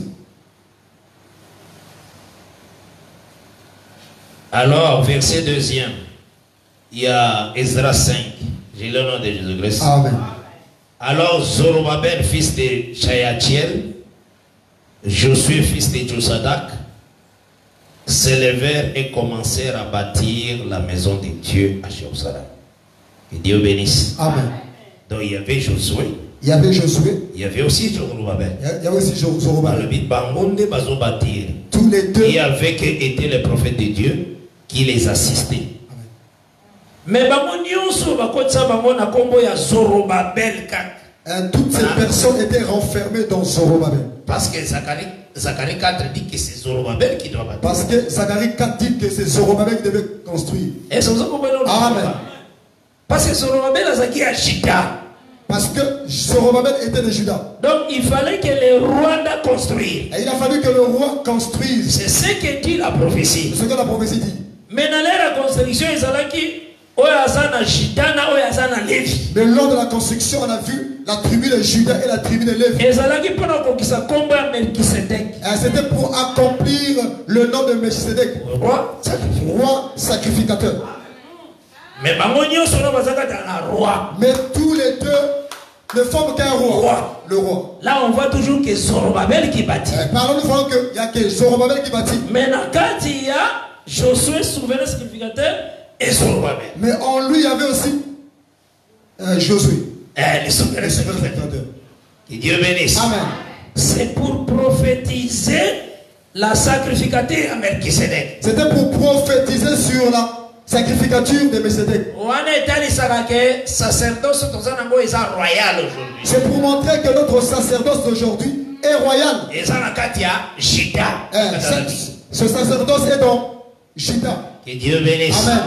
Alors, verset deuxième. Il y a Ezra cinq. J'ai le nom de Jésus-Christ. Amen. Alors Zorobabel, fils de Chayatiel, Josué, fils de Josadak, s'élevèrent et commencèrent à bâtir la maison de Dieu à Jérusalem. Que Dieu bénisse. Amen. Donc il y avait Josué. Il y avait Josué. Il y avait aussi Zorobabel. Il y avait aussi Zorobabel. Tous les deux. Il y avait que étaient les prophètes de Dieu qui les assistaient. Mais toutes ces personnes étaient renfermées dans Zorobabel. Parce que Zacharie, Zacharie quatre dit que c'est Zorobabel qui doit bâtir. Parce que Zacharie quatre dit que c'est Zorobabel qui devait construire. Amen. Parce que Zorobabel a Juda. Parce que Zorobabel était de Juda. Donc il fallait que le roi construise. Et il a fallu que le roi construise. C'est ce que dit la prophétie. C'est ce que la prophétie dit. Mais dans la construction, ils allaient qui. Mais lors de la construction, on a vu la tribu de Juda et la tribu de Lévi. C'était pour accomplir le nom de Melchisedec, Roi roi sacrificateur. Mais tous les deux ne forment qu'un roi. Roi. Le roi. Là, on voit toujours que Zorobabel qui bâtit. Eh, Parlons nous voyons qu'il n'y a que Zorobabel qui bâtit. Mais quand il y a Josué, souverain sacrificateur, et Zorobabel. Mais en lui, il y avait aussi euh, Josué. Eh, les souverains sacrificateurs. Que Dieu bénisse. Amen. C'est pour prophétiser la sacrificature à Melchisedec. C'était pour prophétiser sur la sacrificature de Melchisedec. C'est pour montrer que notre sacerdoce d'aujourd'hui est royal. Eh, ce, ce sacerdoce est dans Juda. Que Dieu bénisse. Amen.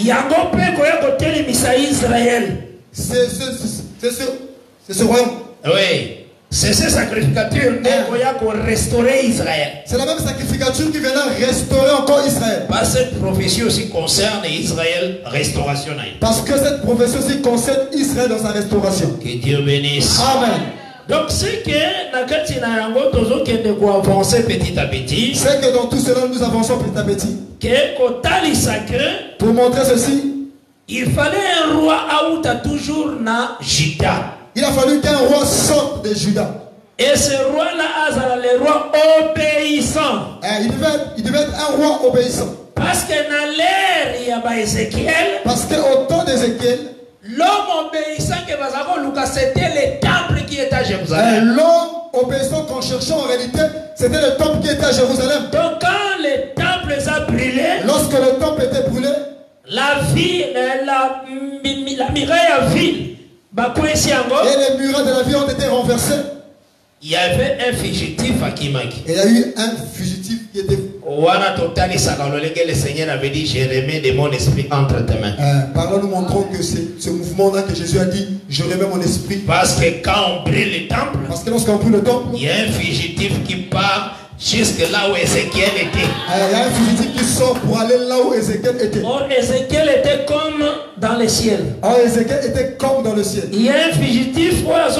C'est ce, ce, ce, ce royaume. Oui. C'est cette sacrificature pour restaurer Israël. C'est la même sacrificature qui viendra restaurer encore Israël. Parce que cette prophétie aussi concerne Israël, restauration. Parce que cette prophétie aussi concerne Israël dans sa restauration. Que Dieu bénisse. Amen. Donc c'est que Nakati Nayango Tozo qui est avancer petit à petit. C'est que dans tout cela nous avançons petit à petit. Que Kotali Sacré. Pour montrer ceci, il fallait un roi Aouta toujours na Juda. Il a fallu qu'un roi sorte de Juda. Et ce roi-là, le roi obéissant. Eh, il, devait, il devait être un roi obéissant. Parce que dans l'ère, il y a Ézéchiel. Parce qu'au temps d'Ézéchiel, l'homme obéissant que Lucas, c'était le temple qui était à Jérusalem. Eh, l'homme obéissant qu'on cherchait en réalité, c'était le temple qui était à Jérusalem. Donc quand le temple a brûlé, lorsque le temple était brûlé, la ville, la, la, la muraille à ville, et les murailles de la ville ont été renversés. Il y avait un fugitif à Kimaki. Et il y a eu un fugitif qui était. Le Seigneur avait dit, je remets de mon esprit entre tes mains. Euh, par là, nous montrons que c'est ce mouvement-là que Jésus a dit, je remets mon esprit. Parce que quand on brûle le temple, parce que lorsqu'on brûle le temple, il y a un fugitif qui part jusque là où Ézéchiel était. Euh, il y a un fugitif qui sort pour aller là où Ézéchiel était. Or, Ézéchiel était comme dans le ciel. Or, Ézéchiel était comme dans le ciel. Il y a un fugitif, il y a un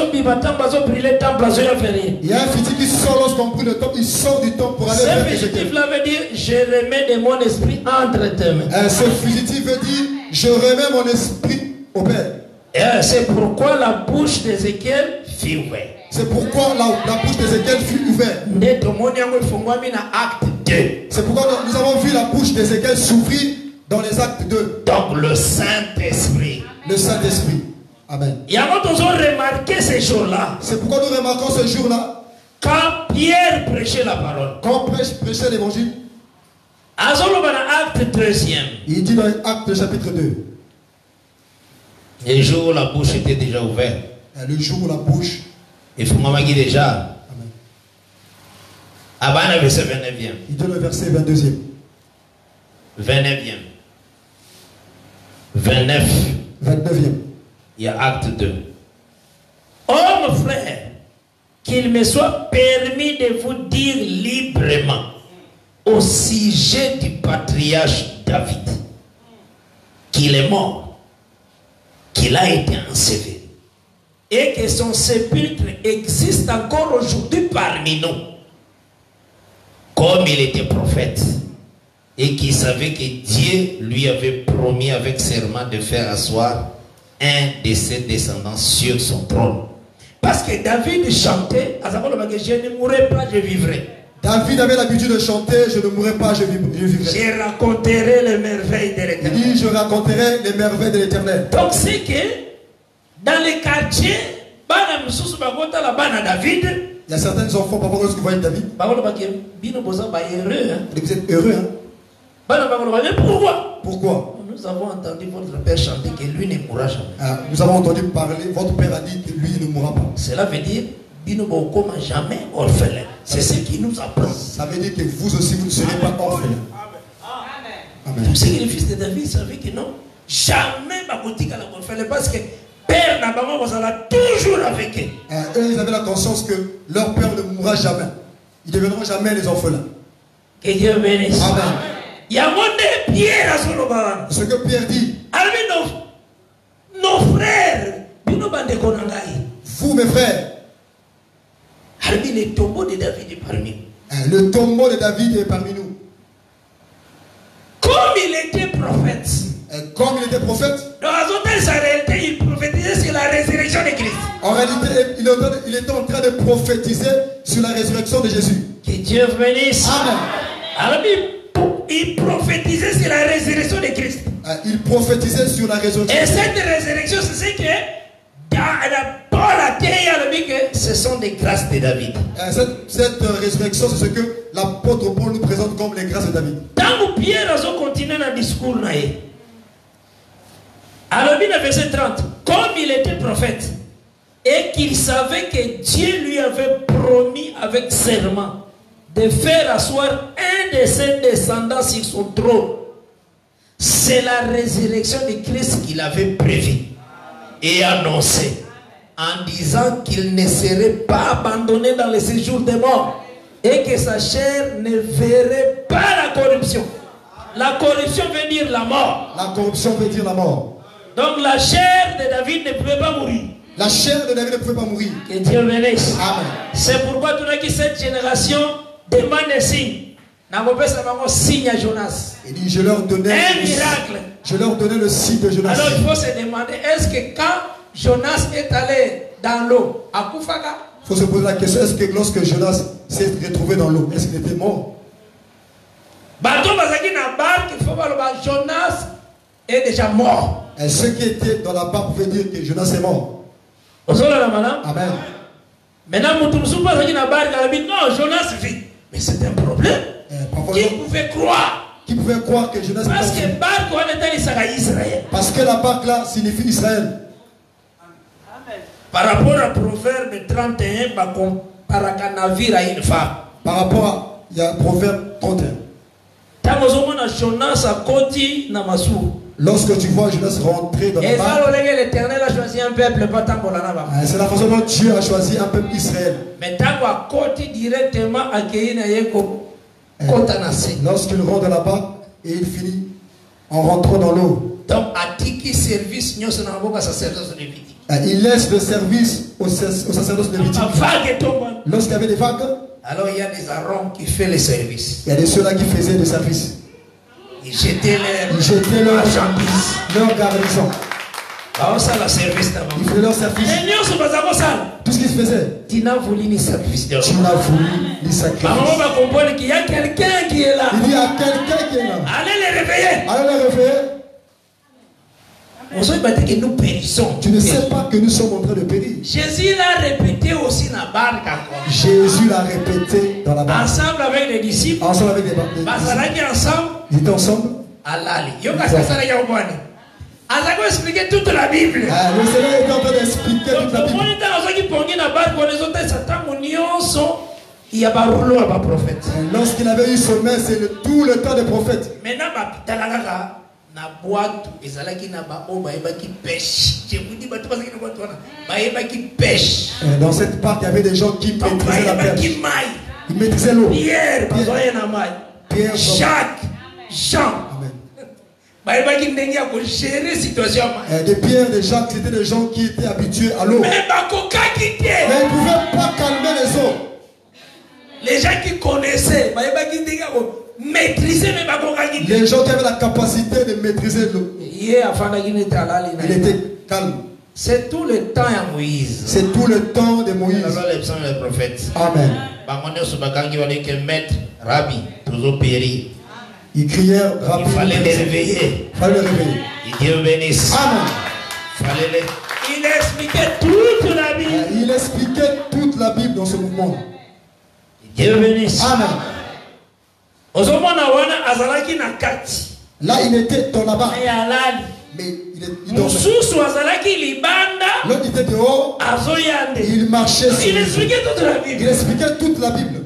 fugitif qui sort lorsqu'on brûle le temple, il sort du temple pour aller vers Ézéchiel. Ce fugitif là veut dire, je remets de mon esprit entre tes mains. Euh, ce fugitif veut dire, je remets mon esprit au Père. C'est pourquoi la bouche d'Ézéchiel fut ouverte. C'est pourquoi la, la bouche d'Ézéchiel fut ouverte. C'est pourquoi nous avons vu la bouche d'Ézéchiel s'ouvrir dans les actes deux. Donc le Saint-Esprit. Le Saint-Esprit. Amen. Et avant nous avons remarqué ces jours-là. C'est pourquoi nous remarquons ce jour-là. Quand Pierre prêchait la parole. Quand prêche, prêchait l'évangile. Acte deuxième. Il dit dans l'acte chapitre deux. Le jour où la bouche était déjà ouverte. Le jour où la bouche. Il faut m'amaguer déjà. Avant le verset vingt-neuvième. Il donne le verset vingt-deuxième. vingt-neuvième. vingt-neuf. vingt-neuvième. Il y a acte deux. Homme frère, qu'il me soit permis de vous dire librement au sujet du patriarche David qu'il est mort, qu'il a été enseveli et que son sépulcre existe encore aujourd'hui parmi nous. Comme il était prophète et qu'il savait que Dieu lui avait promis avec serment de faire asseoir un de ses descendants sur son trône. Parce que David chantait, je ne mourrai pas, je vivrai. David avait l'habitude de chanter, je ne mourrai pas, je vivrai. Je raconterai les merveilles de l'Éternel. Il dit, je raconterai les merveilles de l'Éternel. Donc c'est que dans les quartiers, David, il y a certains enfants, parfois, lorsqu'ils voient David, vous êtes heureux, hein? Pourquoi? Pourquoi? Nous avons entendu votre père chanter que lui ne mourra jamais. Ah, nous avons entendu parler, votre père a dit que lui ne mourra pas. Cela veut dire Binobokoma jamais orphelin. C'est ce qui nous apprend. Ça veut dire que vous aussi vous ne serez pas orphelin. Amen. Tous ceux qui les fils de David savaient que non, jamais Bakotika la orphelin parce que père Nabama vous allez toujours avec eux. Ah, eux ils avaient la conscience que leur père ne mourra jamais. Ils ne deviendront jamais les orphelins. Que Dieu bénisse. Amen. Il y a mon Pierre à son oban. Ce que Pierre dit. Alors nos, nos frères, vous mes frères, le tombeau de David est parmi nous. Le tombeau de David est parmi nous. Comme il était prophète. Et comme il était prophète. Dans sa réalité, il prophétisait sur la résurrection de Christ. En réalité, il était, il était en train de prophétiser sur la résurrection de Jésus. Que Dieu bénisse. Amen. Alors, il prophétisait sur la résurrection de Christ. Il prophétisait sur la résurrection. Et cette résurrection, c'est ce que dans la Paul a dit que ce sont des grâces de David. Cette, cette résurrection, c'est ce que l'apôtre Paul nous présente comme les grâces de David. Tant que Pierre a continué dans le discours, alors, dans verset trente, comme il était prophète et qu'il savait que Dieu lui avait promis avec serment de faire asseoir un de ses descendants sur son trône, c'est la résurrection de Christ qu'il avait prévu et annoncé en disant qu'il ne serait pas abandonné dans le séjour des morts et que sa chair ne verrait pas la corruption. La corruption veut dire la mort. La corruption veut dire la mort. Donc la chair de David ne pouvait pas mourir. La chair de David ne pouvait pas mourir. Que Dieu bénisse. Amen. C'est pourquoi tout le monde, cette génération demande des signes. Signe à Jonas. Il dit, je leur donnais un miracle. Je leur donnais le signe de Jonas. Alors il faut se demander, est-ce que quand Jonas est allé dans l'eau, à Koufaka? Il faut se poser la question, est-ce que lorsque Jonas s'est retrouvé dans l'eau, est-ce qu'il était mort? Bateau Bazaki na barque, il faut voir le Jonas est déjà mort. Et ceux qui étaient dans la barque pouvaient dire que Jonas est mort. Amen. Maintenant, non, Jonas vit. Mais c'est un problème. Qui pouvait croire? Qui pouvait croire que Jonas est mort? Parce que barque, on est dans Israël. Parce que la barque là signifie Israël. Par rapport à Proverbe trente et un, par un navire à une femme. Par rapport à il y a Proverbe trente et un. Lorsque tu vois Jonas rentrer dans la barque, l'Éternel a choisi un peuple, pas tant pour la nava. C'est la façon dont Dieu a choisi un peuple Israël. Mais tant à côté directement accueilli na yeko kotanase. Lorsqu'il rentre dans la barque et il finit en rentrant dans l'eau. Donc atiki service nyoso na boka sacerdoce lévitique. Il laisse le service au, au sacerdoce lévitique. Lorsqu'il y avait des vagues, alors il y a des Aaron qui fait le service. Il y a des ceux-là qui faisaient le service. Ils jetaient leur, Ils jetaient leur marchandises, leur garnison. Ils faisaient leur service. Tout ce qui se faisait. Tu n'as voulu ni sacrifice. Tu n'as voulu ni sacrifice. Il y a quelqu'un qui est là. Il y a quelqu'un qui est là. Allez les réveiller. Allez les réveiller. Que nous périssons. Tu ne sais pas que nous sommes en train de périr. Jésus l'a répété aussi dans la barque. Jésus l'a répété dans la barque. Ensemble avec les disciples. Ensemble avec les disciples. Ils étaient ensemble. Alali. Yo kasasa ya ubani. Azako expliquer toute la Bible. Ah, le Seigneur est en train d'expliquer toute la Bible. On est dans ce qui pongi na barque on les autres satan monionso. Il y a pas rouleau à prophète. Lorsqu'il avait eu son main, c'est tout le temps des prophètes. Maintenant ba pitalanga na boîte ezalaki na ba o ba ebaki pêche. Je vous dis ba to basaki na boîte wana. Ba ebaki pêche. Dans cette parc, il y avait des gens qui maîtrisaient la pêche. Ils maîtrisaient l'eau. Pierre, Pierre, Jacques, Jean. Amen. Des Pierre, des Jacques, c'était des gens qui étaient habitués à l'eau. Mais ils ne pouvaient pas calmer les eaux. Les gens qui connaissaient, maîtriser les gens qui avaient la capacité de maîtriser l'eau. Il était calme. C'est tout le temps à Moïse. C'est tout le temps de Moïse. Amen. Ils crièrent rapidement. Il fallait les réveiller. Il fallait les réveiller. Et Dieu bénisse. Amen. Fallait les... Il expliquait toute la Bible. Il expliquait toute la Bible dans ce mouvement. Et Dieu bénisse. Amen. Là, il était dans la barque. Mais il, il dormait. L'autre était dehors. Il marchait sur il expliquait toute la Bible. Il expliquait toute la Bible.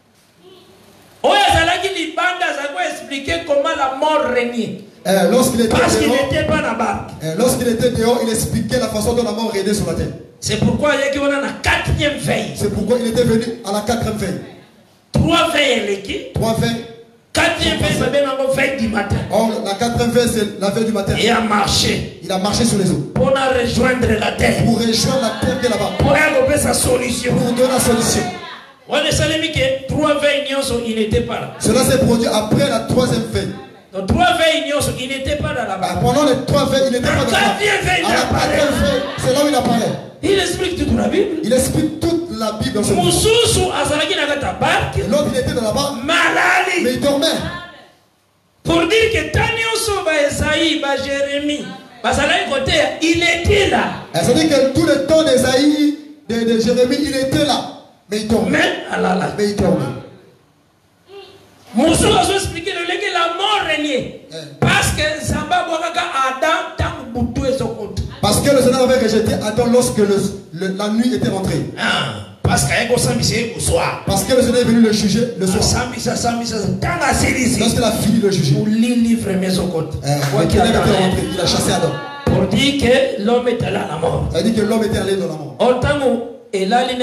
Expliquer comment la mort régnait. Eh, lorsqu'il était Parce qu'il dehors, n'était pas dans la barque. Eh, lorsqu'il était dehors, il expliquait la façon dont la mort régnait sur la terre. C'est pourquoi il y a la quatrième veille. C'est pourquoi il était venu à la quatrième veille. Trois veilles l'équipe. Trois veilles. Quatrième veille, c'est bien la veille du matin. Or, la quatrième veille, c'est la veille du matin. Il a marché. Il a marché sur les eaux. Pour rejoindre la terre. Pour rejoindre la terre qui est là-bas. Pour avoir sa solution. Pour donner la solution. On a savait que trois veilles, il n'était pas là. Cela s'est produit après la troisième veille. Donc trois veilles, il n'était pas là là-bas. Pendant les trois veilles, il n'était pas là-bas. Quatrième veille, à la quatrième veille, c'est là où il apparaît. Il explique toute la Bible. Il explique toute la Bible dans ce livre. L'autre, il était dans la barque. Mais il dormait. Pour dire que Tanioso, Esaïe, Jérémie, il était là. Ça veut dire que tout le temps d'Esaïe, de, de Jérémie, il était là. Mais il dormait. Mais il dormait. Moussou a expliqué le que la mort régnait. Parce que Zamba Boraga Adam, tant Boutou et Sokoto. Parce que le Seigneur avait rejeté Adam lorsque le, le, la nuit était rentrée. Ah, parce qu'au soir. Parce que le Seigneur est venu le juger le soir. Lorsqu'il a fini le juger. Euh, il, rentré, il a chassé Adam. Pour dire que l'homme était allé à la mort. Ça dit que l'homme était allé dans la mort. Et là, il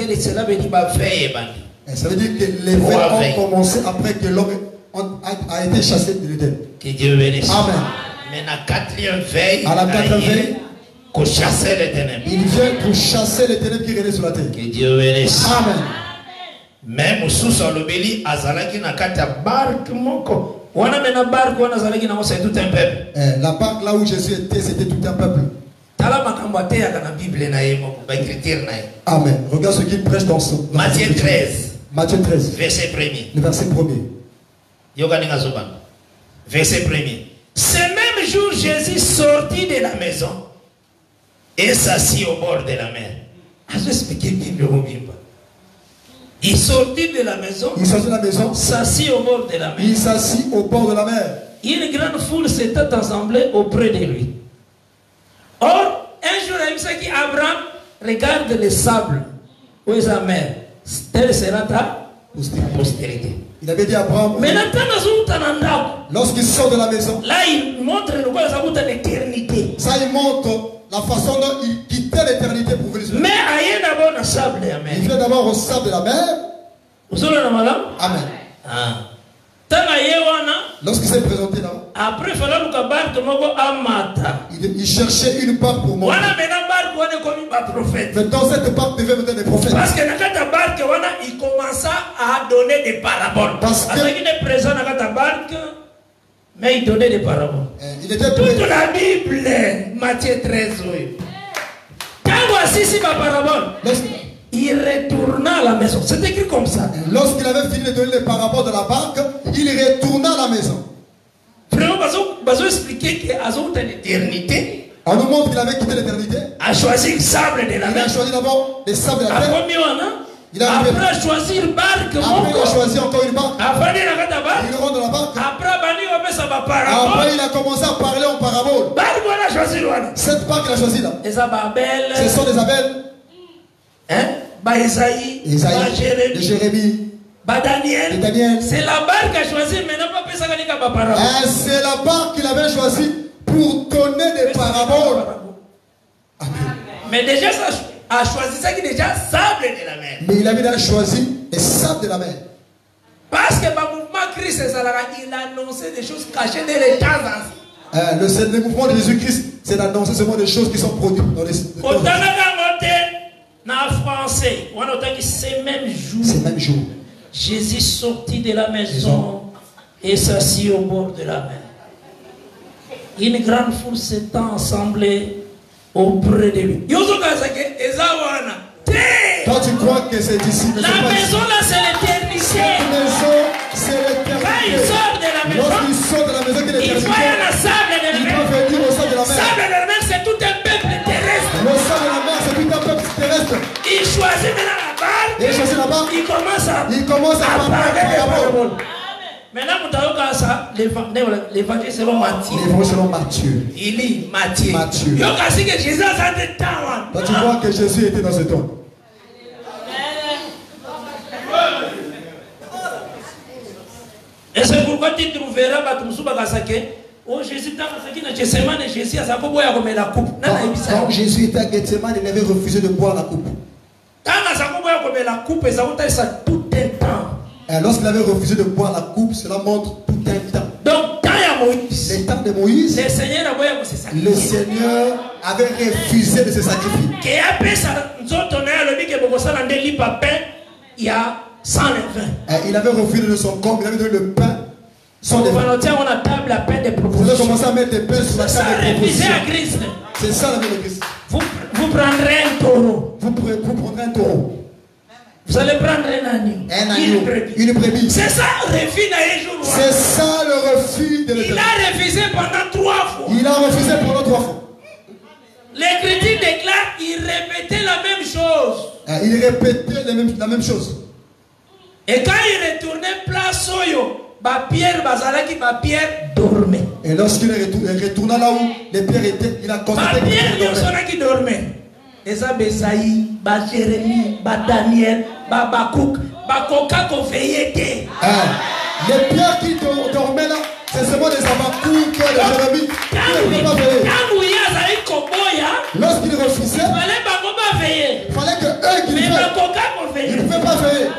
ça veut dire que les veilles ont commencé après que l'homme a, a été chassé de l'Éden. Que Dieu bénisse. Amen. Mais la quatrième veille, à la quatrième veille, pour chasser les ténèbres. Il vient pour chasser les ténèbres qui régnaient sur la terre. Que Dieu bénisse. Amen. Même sous son lobeli, Azalaki n'a qu'à ta barque, mon co. On a même la barque, on a Azalaki n'a c'est tout un peuple. Eh, la barque là où Jésus était, c'était tout un peuple. Amen. Regarde ce qu'il prêche dans son. Matthieu treize. Matthieu treize. Verset premier. Le verset premier. Verset premier. Ce même jour, Jésus sortit de la maison et s'assit au bord de la mer. Il sortit de la maison. Il sortit de la maison. S'assit au bord de la mer. Il s'assit au bord de la mer. Une grande foule s'était assemblée auprès de lui. Or, un jour, il dit qu'Abraham regarde le sable. Où est la mer? Telle sera ta postérité. Il avait dit à Abraham. Mais lorsqu'il sort de la maison, là, il montre l'éternité. Ça, il montre la façon dont il quittait l'éternité pour venir sur la terre. Mais d'abord au sable de la mer. Il vient d'abord au sable de la mer. Amen. Ah. Lorsqu'il s'est présenté là, après, il, il cherchait une barque pour monter. Mais dans cette barque devait venir des prophètes. Parce que il commença à donner des paraboles. Parce que il est présent dans la barque, mais il donnait des paraboles. Il était toute la Bible, Matthieu treize. Quand voici si ma parabole, il retourna à la maison. C'est écrit comme ça. Lorsqu'il avait fini de donner les paraboles de la barque, il retourna à la maison. Vraiment, parce que expliquer que l'éternité. On nous montre qu'il avait quitté l'éternité. A choisi le sable de la mer. Il a choisi d'abord les sables de la terre. Il a après choisi une barque. Après il a choisi encore une barque. Après il rentre dans la barque. Après il a commencé à parler en parabole. Cette barque qu'il a choisi là. Ce sont des Abel. Hein? Bah Esaïe, bah Jérémie, Jérémie, bah Daniel. Daniel. C'est la barque qu'il a choisi, mais n'a pas fait ça qu'à ba parabole. C'est la barque qu'il avait choisi pour donner des paraboles. Amen. Mais déjà ça a choisi ça qui est déjà sable de la mer. Mais il avait déjà choisi les sables de la mer. Parce que le mouvement Christ, il a annoncé des choses cachées dans les temps anciens. Euh, le, le mouvement de Jésus-Christ, c'est d'annoncer seulement des choses qui sont produites dans les temps en français, on entend que ces mêmes jours, ces mêmes jours, Jésus sortit de la maison et s'assit au bord de la mer. Une grande foule s'étant assemblée auprès de lui. Toi tu crois que c'est ici, mais la maison là c'est l'éternité. La maison c'est l'éternité. Quand il sort de la maison, lorsqu'il sort de la maison qui est l'éternité, il voit un sable de la mer. Il peut venir au sable de la mer. Sable de la mer c'est tout un peuple terrestre. Le sable de la mer c'est tout un peuple terrestre. Il choisit maintenant la barque. Il choisit la barque. Il commence à, il commence à, à parler des paraboles. Maintenant, l'évangile selon Matthieu. L'évangile selon Matthieu. Il lit Matthieu. Matthieu. Toi, tu vois que Jésus était dans ce temps. Et c'est pourquoi tu trouveras oh Jésus, Jésus la coupe. Quand Jésus était à Gethsemane, il avait refusé de boire la coupe. Quand la coupe, ça tout un temps. Et lorsqu'il avait refusé de boire la coupe, cela montre tout un temps. Donc, dans Moïse, les temps de Moïse, le Seigneur, le Seigneur avait refusé de se sacrifier. Il y a cent levain. Il avait refusé de son corps, il avait donné le pain. Sans on a table à pain de proposition. Vous avez commencé à mettre des pains sur la table de proposition. C'est ça la vie de Christ. Vous, vous prendrez un taureau. Vous, vous prendrez un taureau. Vous allez prendre un agneau. Un agneau. Une brebis. C'est ça le refus d'un jour. C'est ça le refus de l'Éternel. Il a refusé pendant trois fois. Il a refusé pendant trois fois. L'Écriture déclare qu'il répétait la même chose. Il répétait la même, la même chose. Et quand il retournait place Soyo, Pierre Bazalaki, Pierre dormait. Et lorsqu'il retourna là où les pierres étaient, il a constaté qu'il dormait. Et ça, Besaï, Ba Jérémie, Ba Daniel, Ba Bakouk, Ba Koka qu'on veillait. Les pierres qui dormaient là, c'est seulement des Abakouk, des Jérémie. Lorsqu'il refusait, il fallait que eux qui veillent. Ils ne pouvaient pas veiller.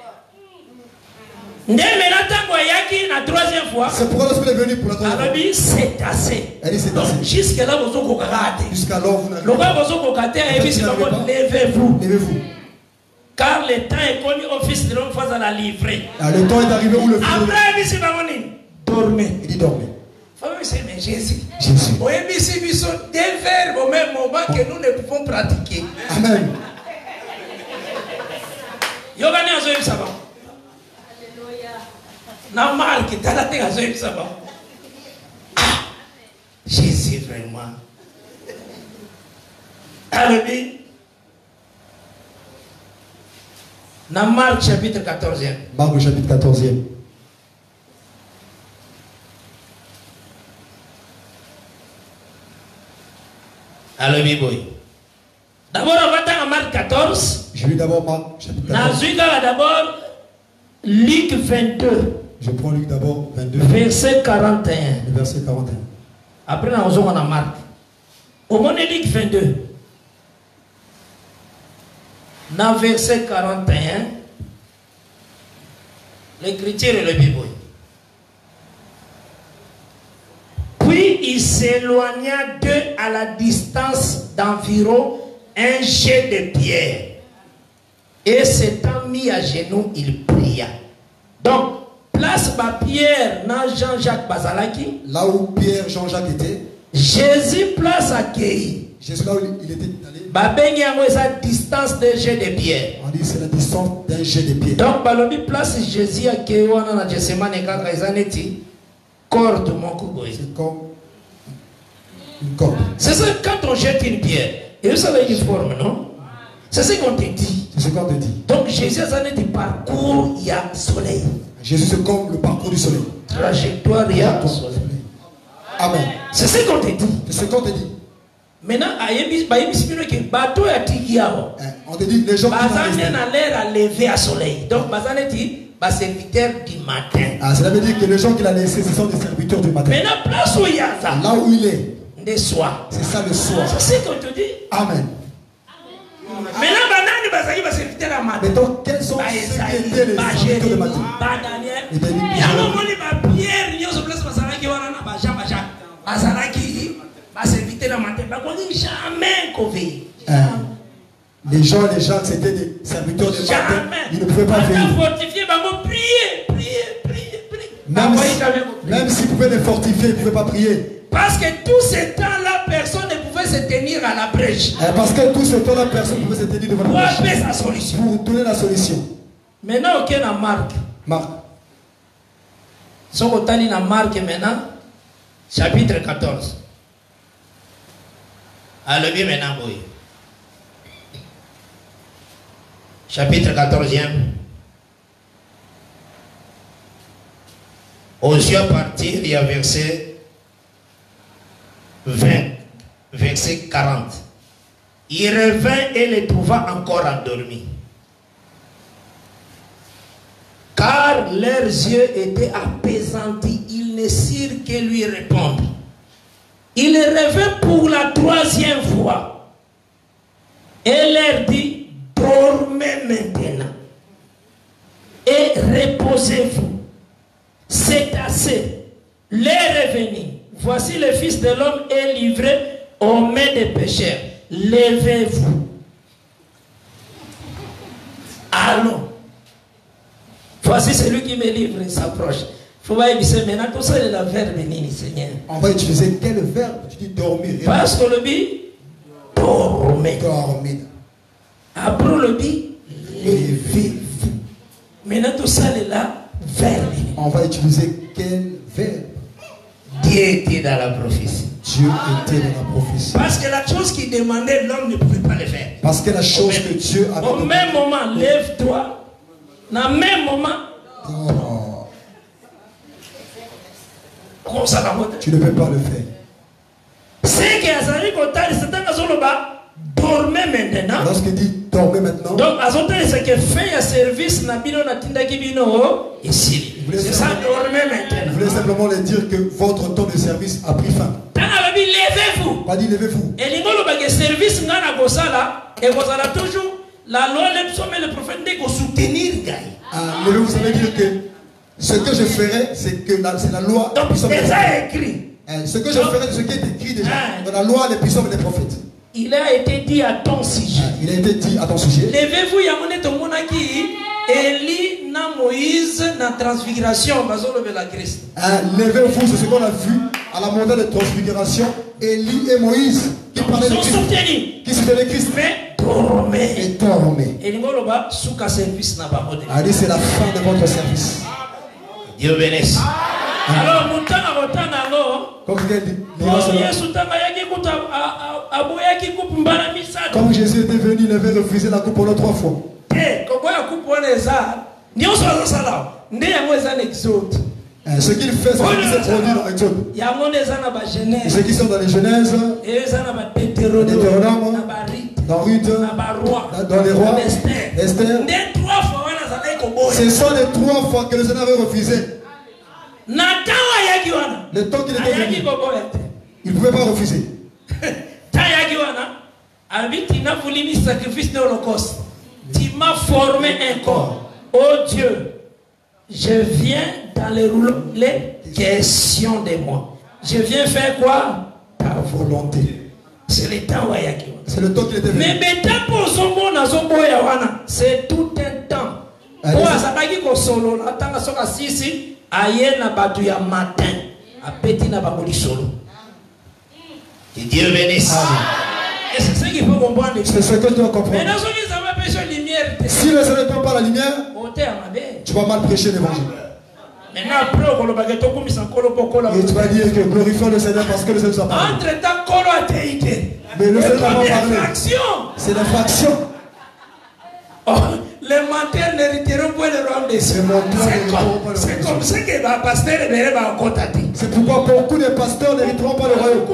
C'est pourquoi lorsqu'il est venu pour la troisième fois, c'est assez. Elle dit c'est assez. Jusqu'à-là, vous avez Jusqu'alors, vous n'avez pas. Levez-vous. Levez-vous. Car le temps est connu au fils de l'homme face à la livrer. Ah, le temps est arrivé où le fils de l'homme. Après, dormez. Il dit dormez. Mais Jésus. Jésus. Des verbes au même moment que nous ne pouvons pratiquer. Amen. Yogane azoe saba. Na marque, t'as la tête azoe saba. Ah, Jésus vraiment. Alléluia. Dans Marc chapitre quatorzième. Marc chapitre quatorzième. Alléluia boy. D'abord on va dans Marc quatorze. Je lis d'abord Marc chapitre quatorze. Nazuika d'abord Luc vingt-deux. Je prends Luc d'abord vingt-deux. Verset quarante et un. Le verset quarante et un. Après on a Marc. Au moment de Luc vingt-deux. Dans verset quarante et un, l'écriture est le Bible. Puis il s'éloigna d'eux à la distance d'environ un jet de pierre. Et s'étant mis à genoux, il pria. Donc, place ma Pierre dans Jean-Jacques Bazalaki. Là où Pierre, Jean-Jacques était. Jésus place à Kéi. Jésus là où il était allé. Babengi a sa distance d'un jet de pierre. On dit c'est la distance d'un jet de pierre. Donc balobi place Jésus à Kéi wana na Jessemane kaka ezaneti corde mon kuboy. C'est comme une corde. C'est ça quand on jette une pierre. Et ça a une forme, non? C'est ce qu'on te dit. C'est ce qu'on te dit. Donc Jésus a dit parcours, il y a soleil. Jésus c'est comme le parcours du soleil. Trajectoire, il y a soleil. Amen. C'est ce qu'on te dit. C'est ce qu'on te dit. Maintenant, on te dit les gens qui ont l'air à lever à soleil. Donc, Bazane dit, serviteur du matin. Ah, cela veut dire que les gens qu'il a laissés, ce sont des serviteurs du matin. Maintenant, place où il y a ça. Là où il est. Des soirs. C'est ça le soir. C'est ce qu'on te dit. Amen. Maintenant, Banane Bazaki va serviteur du matin. Maintenant, quels sont ceux qui étaient les serviteurs du matin? Daniel. Il y a un moment où Pierre, il y a un place Bazalaki, Bajan, Bajan. Bazalaki. Jamais qu'on veille. Les gens, les gens, c'était des serviteurs de matin. Ils ne pouvaient pas veiller. Même, si, même s'ils pouvaient les fortifier, ils ne pouvaient pas prier. Parce que tout ce temps-là, personne ne pouvait se tenir à la brèche. Parce que tout ce temps-là, personne ne pouvait se tenir devant la brèche. Pour, sa solution. Pour donner la solution. Maintenant, ok, dans Marc. Marc. Si on est dans Marc maintenant, chapitre quatorze. Alléluia maintenant, boy. Chapitre quatorzième. Aux yeux partir, il y a verset vingt, verset quarante. Il revint et les trouva encore endormis. Car leurs yeux étaient apaisantis, ils ne surent que lui répondre. Il revint pour la troisième fois et leur dit, dormez maintenant et reposez-vous. C'est assez. L'heure est venue. Voici le Fils de l'homme est livré aux mains des pécheurs. Levez-vous. Allons. Voici celui qui me livre, il s'approche. Il faut voir, il dit, maintenant, tout ça, c'est le verbe béni, Seigneur. On va utiliser quel verbe? Tu dis dormir. Parce que le dit, dormez. Dormir. Après le dit, levez-vous. Maintenant, tout ça, c'est là, verbe. On va utiliser quel verbe? Dieu était dans la prophétie. Dieu était dans la prophétie. Parce que la chose qu'il demandait, l'homme ne pouvait pas le faire. Parce que la chose que Dieu avait au même moment, lève-toi. Dans le même moment, oh. Comme ça, tu ne peux pas le faire. C'est que Azari Kotari, c'est un azoloba, dormez maintenant. Lorsqu'il dit dormez maintenant. Donc, Azotari, c'est que fait un service, Nabino Natinda Kibino, ici. C'est ça, dormez maintenant. Vous voulez simplement leur dire que votre temps de service a pris fin. Levez-vous. Pas dit levez-vous. Et l'ingolo bague service ngana gosala et gosala toujours la loi le psaume le prophète dit qu'on soutenir gars. Ah, levez-vous, ça veut dire que ce que je ferai, c'est que c'est la loi. Donc c'est ça écrit. Ce que je ferai, c'est ce qui est écrit déjà dans la loi, les puissants et les prophètes. Il a été dit à ton sujet. Il a été dit à ton sujet. Levez-vous, yamone to monaki. Élie na Moïse na transfiguration bazolo de la Christ. Levez-vous, c'est ce qu'on a vu à la montagne de transfiguration. Élie et Moïse qui parlaient de Christ, qui soutenaient Christ. Mais dormez. Et dormez. Et l'ingoloba souka service na ba modèle. Allez, c'est la fin de votre service. Dieu bénisse. Alors montana montana lo. Comme Comme Jésus était venu, il avait refusé la coupe pendant trois fois. Ce qu'il fait, c'est qu'il s'est produit dans Exode. Ceux qui sont dans les Genèses, Deutéronome, dans Ruth, dans les rois, Esther. Ce sont les trois fois que le Seigneur avait refusé. Le temps qu'il était venu, il ne pouvait pas refuser. Tu m'as formé un corps. Oh Dieu, je viens dans les rouleaux, les questions de moi. Je viens faire quoi? Ta volonté. C'est le temps où il C'est le temps qu'il était venu. Mais c'est tout un temps. Pour Azabaki Kosolo, la tanga soka sisi, aye na batu ya matin, a petit na baboli solo. Que Dieu bénisse. Et c'est ce qu'il faut comprendre. C'est ce que tu dois comprendre. Mais dans ce qui ça va pêcher lumière. Si le Seigneur ne prend pas la lumière, tu vas mal prêcher l'évangile. Maintenant, après, on va et tu vas dire que glorifions le Seigneur parce que le Seigneur s'appelle. Entre temps, Kolo a été. Mais le Seigneur va parler. C'est l'infraction. Oh, les menteurs n'hériteront pas le royaume des cieux. C'est comme ça que le pasteur va contacter. C'est pourquoi beaucoup de pasteurs n'hériteront pas le royaume.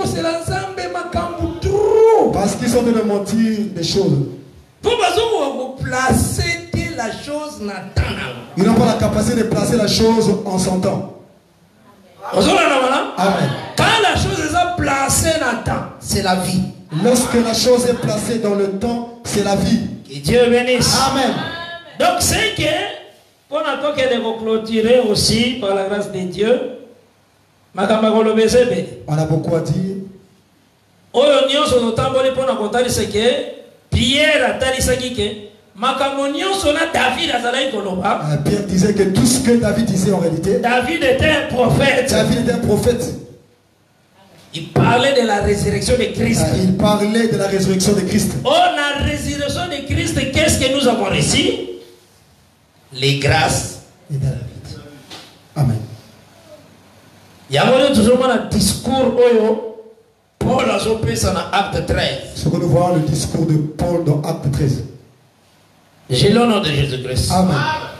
Parce qu'ils sont en train de mentir des choses. Pour placer la chose dans le temps. Ils n'ont pas la capacité de placer la chose en son temps. Amen. Quand la chose est placée dans le temps, c'est la vie. Lorsque la chose est placée dans le temps, c'est la vie. Que Dieu bénisse. Amen. Donc c'est que, pour nous de clôturer aussi, par la grâce de Dieu, on a beaucoup à dire. C'est que Pierre a dit que Pierre disait que tout ce que David disait en réalité, David était un prophète. David était un prophète. Il parlait de la résurrection de Christ. Il parlait de la résurrection de Christ. Oh, la résurrection de Christ, qu'est-ce que nous avons reçu? Les grâces de David. Amen. Il y a toujours un discours Paul a joué ça dans Acte treize. Ce que nous voyons le discours de Paul dans Acte treize. J'ai le nom de Jésus-Christ. Amen.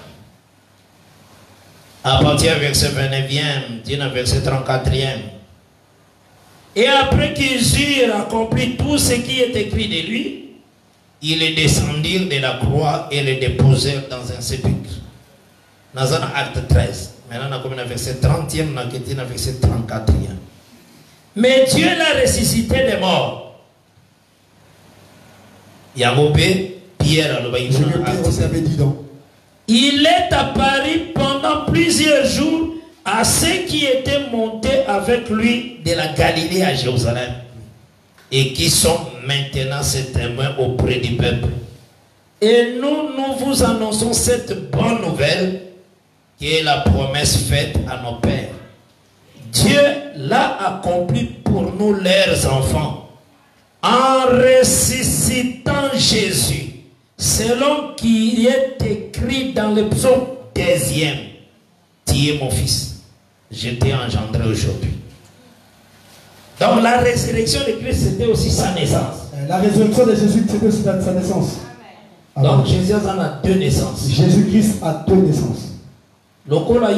À partir du verset vingt-neuvième, dit dans verset trente-quatrième. Et après qu'ils eurent accompli tout ce qui est écrit de lui, ils le descendirent de la croix et le déposèrent dans un sépulcre. Dans un acte treize. Maintenant, on a comme dans verset trentième, on a quitté dans verset trente-quatrième. Mais Dieu l'a ressuscité des morts. Yagobé, Pierre, Pierre aussi avait dit donc. il est apparu pendant plusieurs jours à ceux qui étaient montés avec lui de la Galilée à Jérusalem et qui sont maintenant ses témoins auprès du peuple. Et nous, nous vous annonçons cette bonne nouvelle qui est la promesse faite à nos pères. Dieu l'a accompli pour nous, leurs enfants, en ressuscitant Jésus, selon qu'il est écrit dans le psaume deuxième. Tu es mon fils, je t'ai engendré aujourd'hui. Donc la résurrection de Christ, c'était aussi sa naissance. La résurrection de Jésus, c'était aussi sa naissance. Donc Jésus en a deux naissances. Jésus-Christ a deux naissances. Comme toi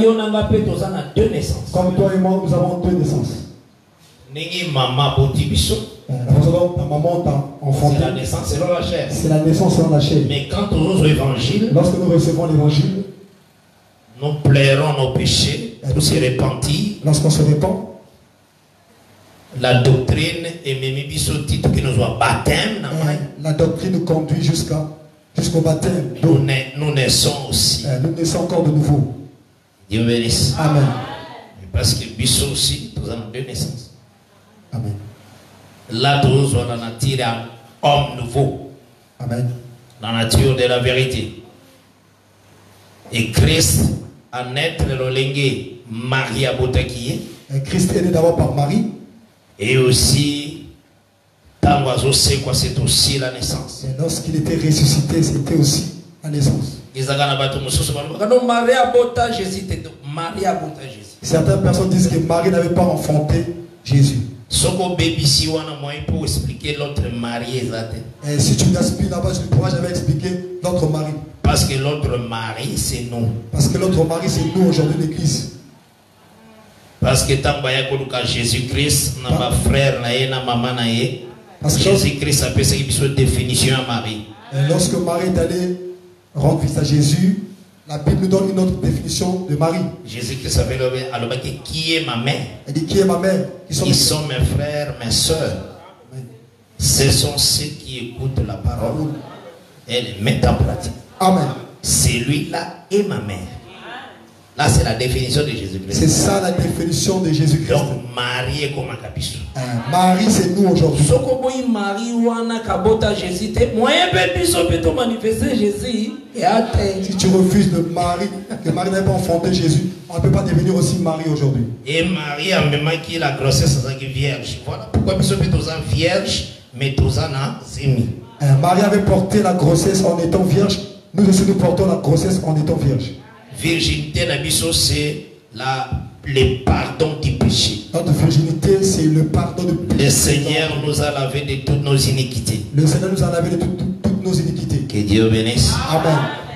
et moi, nous avons deux naissances. Ta maman t'a enfanté. C'est la naissance selon la chair. C'est la naissance selon la chair. Mais quand nous recevons l'évangile, lorsque nous recevons l'évangile, nous plairons nos péchés, nous se repentir. Lorsqu'on se repent, la doctrine et même biso titre que nous soit baptême. La doctrine nous conduit jusqu'à jusqu'au baptême. Nous, nous naissons aussi. Nous naissons encore de nouveau. Dieu bénisse. Amen. Parce que biso aussi, nous avons deux naissances. Amen. Là, nous sommes dans la nature d'un homme nouveau. Amen. Dans la nature de la vérité. Et Christ, en être le lingue, Marie à Botakié. Christ est né d'abord par Marie. Et aussi, c'est aussi la naissance. Et lorsqu'il était ressuscité, c'était aussi la naissance. Certaines personnes disent que Marie n'avait pas enfanté Jésus. Et si tu gaspilles là-bas, tu ne pourras jamais expliquer l'autre mari. Parce que l'autre mari, c'est nous. Parce que l'autre mari, c'est nous aujourd'hui, l'Église. Parce que tant que Jésus-Christ, notre frère, notre maman, Jésus-Christ a fait une définition à Marie. Et lorsque Marie est allée rendre visite à Jésus, la Bible nous donne une autre définition de Marie. Jésus-Christ a fait qui est ma mère. Elle dit qui est ma mère. Qui sont, Ils sont mes frères, mes soeurs. Amen. Ce sont ceux qui écoutent la parole et les mettent en pratique. Amen. Celui-là est ma mère. Là, c'est la définition de Jésus-Christ. C'est ça la définition de Jésus-Christ. Donc, Marie est comme un capichon. Marie, c'est nous aujourd'hui. Si tu refuses de Marie, que Marie n'ait pas enfanté Jésus, on ne peut pas devenir aussi Marie aujourd'hui. Et Marie a même qui la grossesse en tant que vierge. Voilà pourquoi nous sommes vierge, mais tous en zémi. Marie avait porté la grossesse en étant vierge. Nous aussi, nous portons la grossesse en étant vierge. Virginité, c'est le pardon du péché. Notre virginité, c'est le pardon du péché. Le Seigneur nous a lavé de toutes nos iniquités. Le Seigneur nous a lavé de tout, tout, toutes nos iniquités. Que Dieu bénisse. Amen.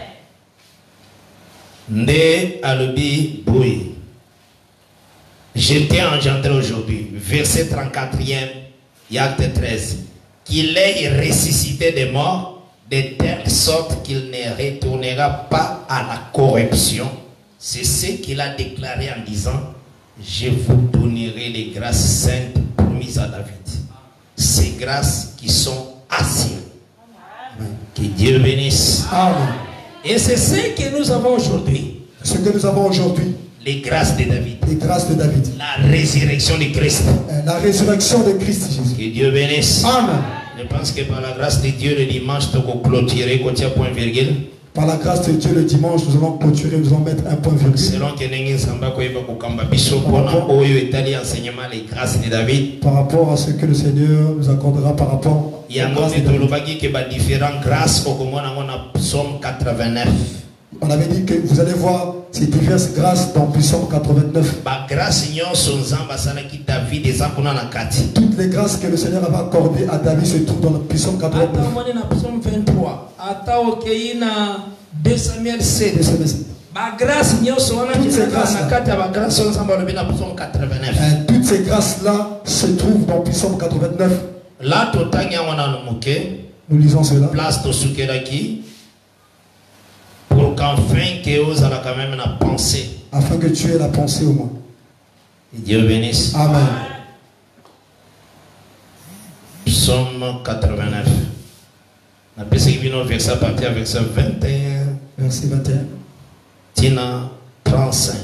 Né à l'obi bouille. Je t'ai engendré aujourd'hui. Verset trente-quatrième, acte treize. Qu'il est ressuscité des morts, de telle sorte qu'il ne retournera pas à la corruption. C'est ce qu'il a déclaré en disant: je vous donnerai les grâces saintes promises à David. Ces grâces qui sont assises. Que Dieu bénisse. Amen. Et c'est ce que nous avons aujourd'hui. Ce que nous avons aujourd'hui. Les grâces de David. Les grâces de David. La résurrection de Christ. La résurrection de Christ Jésus. Que Dieu bénisse. Amen. Je pense que par la grâce de Dieu, le dimanche, tu vas clôturer, point virgule. Par la grâce de Dieu, le dimanche, nous allons clôturer, nous allons mettre un point virgule. Selon que les grâces de David. Par rapport à ce que le Seigneur nous accordera par rapport il y a différentes grâces au Psaume quatre-vingt-neuf. On avait dit que vous allez voir ces diverses grâces dans Psaume quatre-vingt-neuf. Toutes les grâces que le Seigneur avait accordées à David se trouvent dans le Psaume quatre-vingt-neuf. deux Samuel sept. Toutes ces grâces-là se trouvent dans Psaume quatre-vingt-neuf. Là, nous lisons cela. Place pour qu'enfin que vous allez quand même la pensée. Afin que tu aies la pensée au moins. Et Dieu bénisse. Amen. Psaume quatre-vingt-neuf. On a pensé qu'il vient au verset à partir verset vingt et un. Verset vingt et un. Tina trente-cinq.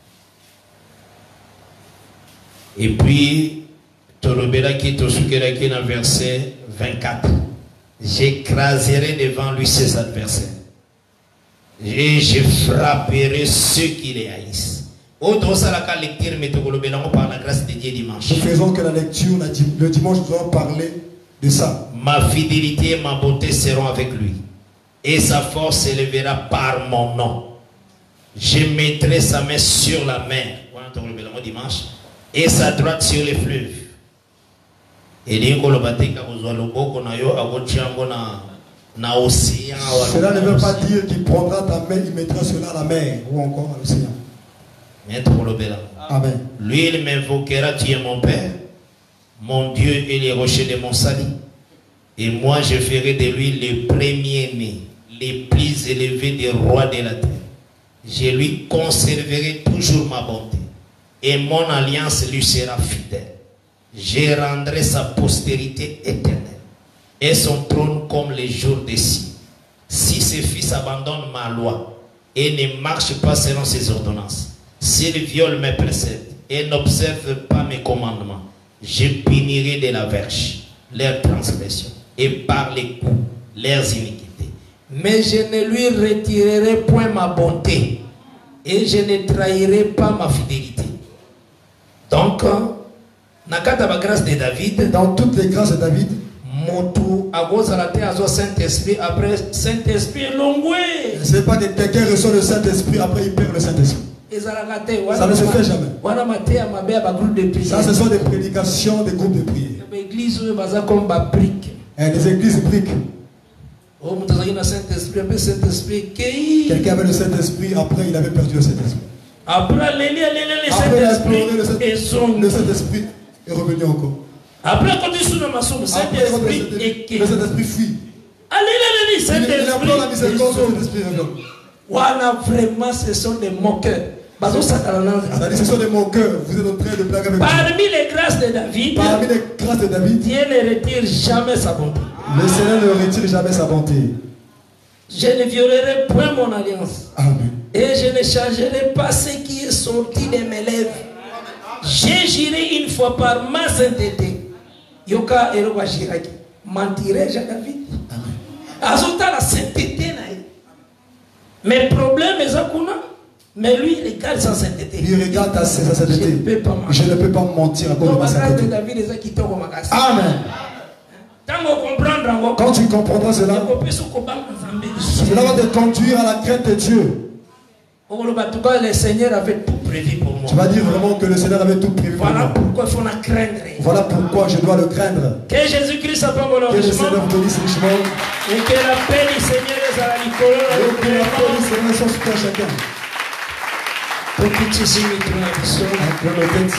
Et puis, Torobela qui est qui dans verset vingt-quatre. J'écraserai devant lui ses adversaires. Et je frapperai ceux qui les haïssent. Nous faisons que la lecture le dimanche, nous allons parler de ça. Ma fidélité et ma beauté seront avec lui. Et sa force s'élèvera par mon nom. Je mettrai sa main sur la mer. Dimanche. Et sa droite sur les fleuves. Et cela ne veut pas dire qu'il prendra ta main, il mettra cela à la mer ou encore à l'océan. Amen. Lui, il m'invoquera, tu es mon Père, mon Dieu et les rochers de mon salut. Et moi, je ferai de lui le premier-né, les plus élevés des rois de la terre. Je lui conserverai toujours ma bonté. Et mon alliance lui sera fidèle. Je rendrai sa postérité éternelle. Et son trône comme les jours des cieux. Si ses fils abandonnent ma loi et ne marchent pas selon ses ordonnances, s'ils violent mes préceptes et n'observent pas mes commandements, je punirai de la verge leurs transgressions et par les coups leurs iniquités. Mais je ne lui retirerai point ma bonté et je ne trahirai pas ma fidélité. Donc, dans grâce de David, dans toutes les grâces de David, Motu à gauche à la terre à Saint-Esprit, après Saint-Esprit longué. Ce n'est pas que quelqu'un reçoit le Saint-Esprit, après il perd le Saint-Esprit. Ça ne se fait jamais. Ça, ce sont des prédications des groupes de prière. Et des églises briques. Quelqu'un avait le Saint-Esprit, après il avait perdu le Saint-Esprit. Après, le Saint-Esprit est revenu encore. Après, quand tu soules ma somme, le Saint-Esprit est qui? Le Saint-Esprit fuit. Allez, il implore la miséricorde de Saint-Esprit. Voilà, vraiment, ce sont des moqueurs. C'est-à-dire, ce sont des moqueurs. Vous êtes en train de blaguer avec Parmi les grâces de David, Parmi les grâces de David, Dieu ne retire jamais sa bonté. Le Seigneur ne retire jamais sa bonté. Je ne violerai point mon alliance. Amen. Et je ne changerai pas ce qui est sorti de mes lèvres. J'ai juré une fois par ma sainteté. Yoka Eroba Jiraki. Mentirai-je à David? Azota la sainteté. Mes problèmes, mais lui, il regarde sa sainteté. Lui regarde sa sainteté. Je ne peux pas mentir à cause de ma sainteté. Amen. Quand tu comprendras cela, cela va te conduire à la crainte de Dieu. Le Seigneur avait tout prévu pour moi. Tu vas dire vraiment que le Seigneur avait tout prévu pour moi. Voilà pourquoi il faut la craindre. Voilà pourquoi je dois le craindre. Que Jésus-Christ apporte mon Que le Seigneur bénisse richement. Et que la paix du Seigneur est à la Nicolas. Et que la paix du Seigneur soit sur chacun. Pour que tu signes ton action. Pour nos têtes.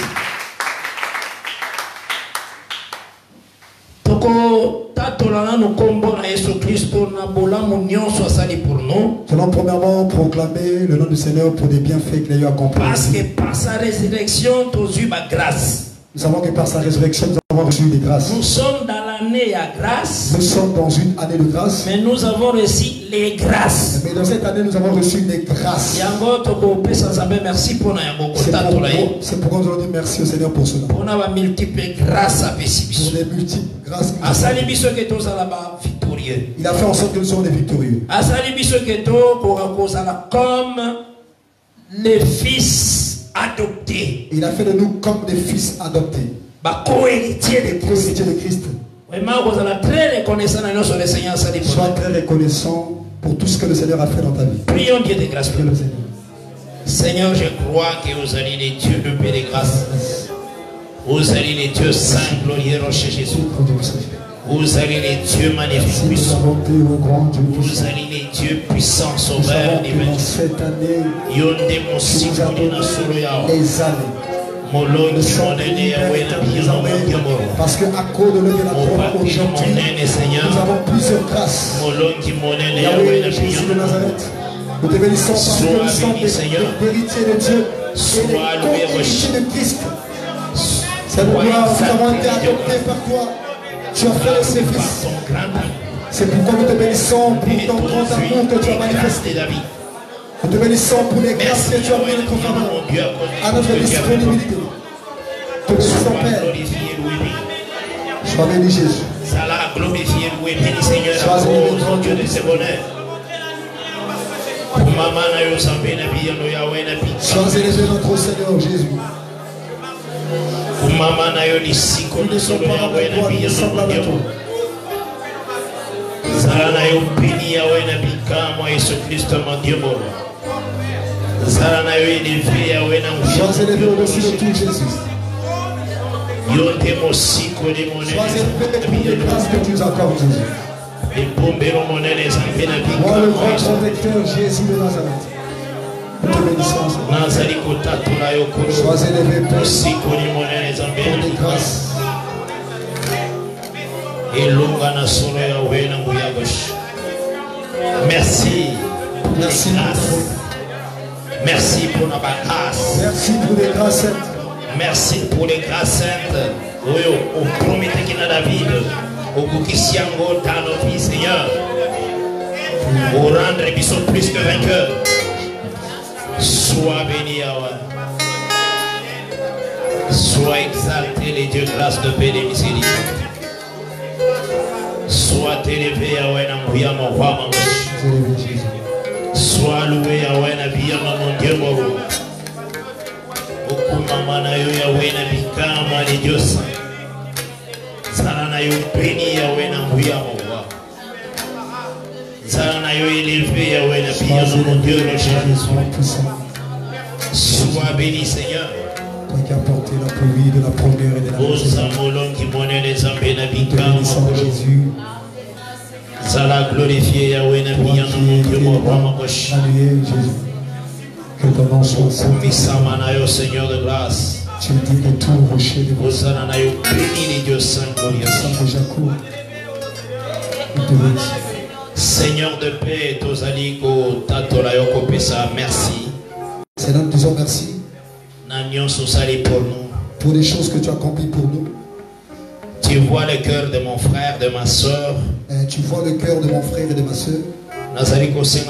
Selon premièrement proclamer le nom du Seigneur pour des bienfaits qu'il a eu à comprendre. Parce que par sa résurrection, tu as eu ma grâce. Nous savons que par sa résurrection, nous avons reçu des grâces. Nous sommes dans l'année à grâce. Nous sommes dans une année de grâce. Mais nous avons reçu les grâces. Mais dans cette année, nous avons reçu des grâces. Merci pour C'est pourquoi nous allons dire merci au Seigneur pour cela. On a multiples grâces à Pour les multiples grâces. Il a fait en sorte que nous soyons des victorieux. Comme les fils adoptés. Il a fait de nous comme des fils adoptés. Co-héritiers de Christ. Co-héritiers de Christ. Très reconnaissant à notre Seigneur. Sois très reconnaissant pour tout ce que le Seigneur a fait dans ta vie. Prions Dieu de grâce. Prions le Seigneur. Seigneur, je crois que vous allez les dieux de paix de grâce. Vous allez les dieux saints, glorieux, rocher Jésus. Vous allez les dieux magnifiques, puissants. Vous allez les dieux puissants, sauveurs, divins. Yonde Mosi, les années. Parce qu'à cause de l'œuvre de la croix aujourd'hui, nous avons plusieurs grâces. Yahweh, Jésus de Nazareth, nous te bénissons parce que nous sommes des héritiers de Dieu et des co-héritiers de Christ. C'est pourquoi nous avons été adoptés par toi. Tu as fait le service. C'est pourquoi nous te bénissons pour ton grand amour que tu as manifesté. Nous te bénissons pour les grâces que tu as mises notre faveur, à notre disponibilité. Te bénissons, Père. Sois béni, Jésus. Sois glorifié, loué, béni Seigneur. Sois élevé, ton Dieu de ce bonheur. Sois élevé, notre Seigneur Jésus. Nous ne sommes pas avec toi, nous sommes avec toi. Zala yo béni ya wena bikamo Yesu Kristo Dieu bon. Zala yo élevé ya wena sois élevé au-dessus de tout Jésus. Yote mosiko de mon sois élevé pour les grâces que tu nous accordes Jésus. Et bombero monene zampena bikamo. Moi le grand protecteur Jésus de Nazareth. Nous te bénissons. Nazali kotatu la yo koro. Sois élevé Père. Mosiko de monene zampena pour les grâces. Merci. Merci. Merci pour la grâce. Merci pour les grâces saintes. Merci pour les grâces saintes. Oui, on promet qu'il y a David. Au Kukisiango dans nos vies, Seigneur. Pour rendre qu'ils sont plus que vainqueurs. Sois béni, Yahweh. Sois exalté, les dieux grâce de paix et de miséricorde. Sois élevé, Yahweh, mon roi, mon sois loué, Yahweh, mon Dieu, mon roi. Okumama yo, Yahweh, Nabikama, les dieux saints. Zalana yo béni, Yahweh, mon roi. Zalana yo élevé, Yahweh, mon Dieu, le Jésus. Sois béni, Seigneur. Toi qui as porté la pluie de la première et de la deuxième. Jésus. Zala glorifié Yahweh Nabi mon Dieu mon roi mon gauche. Jésus. Que ton nom soit saint. Seigneur de grâce. Tu dis que tout rocher de vos saints. Béni les dieux saints glorieux. Seigneur de paix, Tozaliko, Tatolayoko Pesa, merci. Seigneur, nous disons merci. Pour nous. Pour les choses que tu as accomplies pour nous. Tu vois le cœur de mon frère, de ma soeur. Et tu vois le cœur de mon frère et de ma soeur. Je te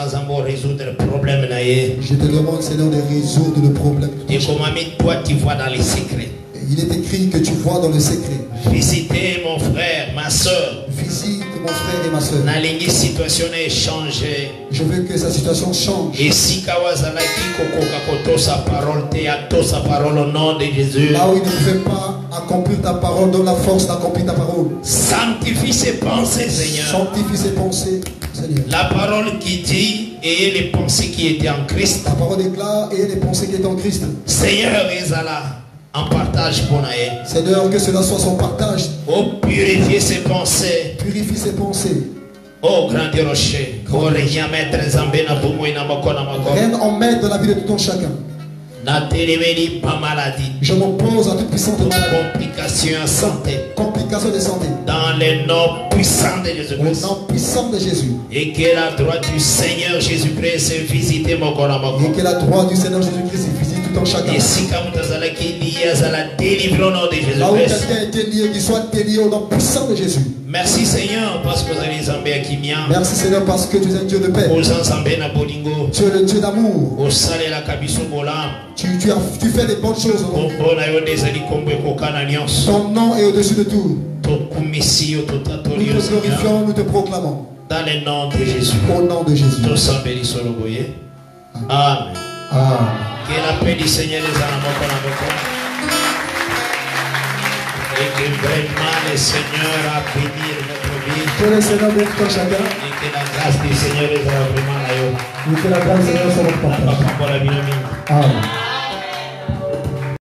demande, Seigneur, de résoudre le problème. Et comment toi tu vois dans les secrets. Il est écrit que tu vois dans le secret. Visitez mon frère, ma soeur. Visite mon frère et ma soeur. La situation est changée. Je veux que sa situation change. Et si Kawazalaki Kokokakoto sa parole, théâtre sa parole au nom de Jésus. Là où il ne pouvait pas accomplir ta parole, donne la force d'accomplir ta parole. Sanctifie ses pensées, Seigneur. Sanctifie ses pensées, Seigneur. La parole qui dit et les pensées qui étaient en Christ. La parole déclare et les pensées qui étaient en Christ. Seigneur, Ezala. En partage pour Naël. Seigneur, que cela soit son partage. Oh, purifier ses pensées. Purifie ses pensées. Oh, grand rocher. Oh, rien mettre Zambena Boumou et Namakona Makona. Reine en maître dans la vie de tout un chacun. Pas maladie. Je m'oppose à toute puissante maladie. Complications en santé. Complications de santé. Dans les noms puissants de Jésus-Christ. Au nom puissant de Jésus. Et que la droite du Seigneur Jésus-Christ se visite mon corps. Et que la droite du Seigneur Jésus-Christ se visite tout en chacun. Et si comme tu as la délivre au nom de Jésus-Christ. Là où quelqu'un été lié, qu'il soit délié au nom puissant de Jésus. Merci Seigneur parce que vous allez Zambé Akimia. Merci Seigneur parce que tu es un Dieu de paix. Tu es le Dieu d'amour. Tu, tu, as, tu fais des bonnes choses. Ton nom est au-dessus de tout. Nous te glorifions, nous te proclamons. Dans le nom de Jésus. Au nom de Jésus. Amen. Amen. Que la paix du Seigneur les a et que vraiment le Seigneur a béni notre vie. Que le Seigneur bénisse ton chacun. Et que la grâce du Seigneur les a vraiment là. Et que la grâce du Seigneur soit notre partage. Amen.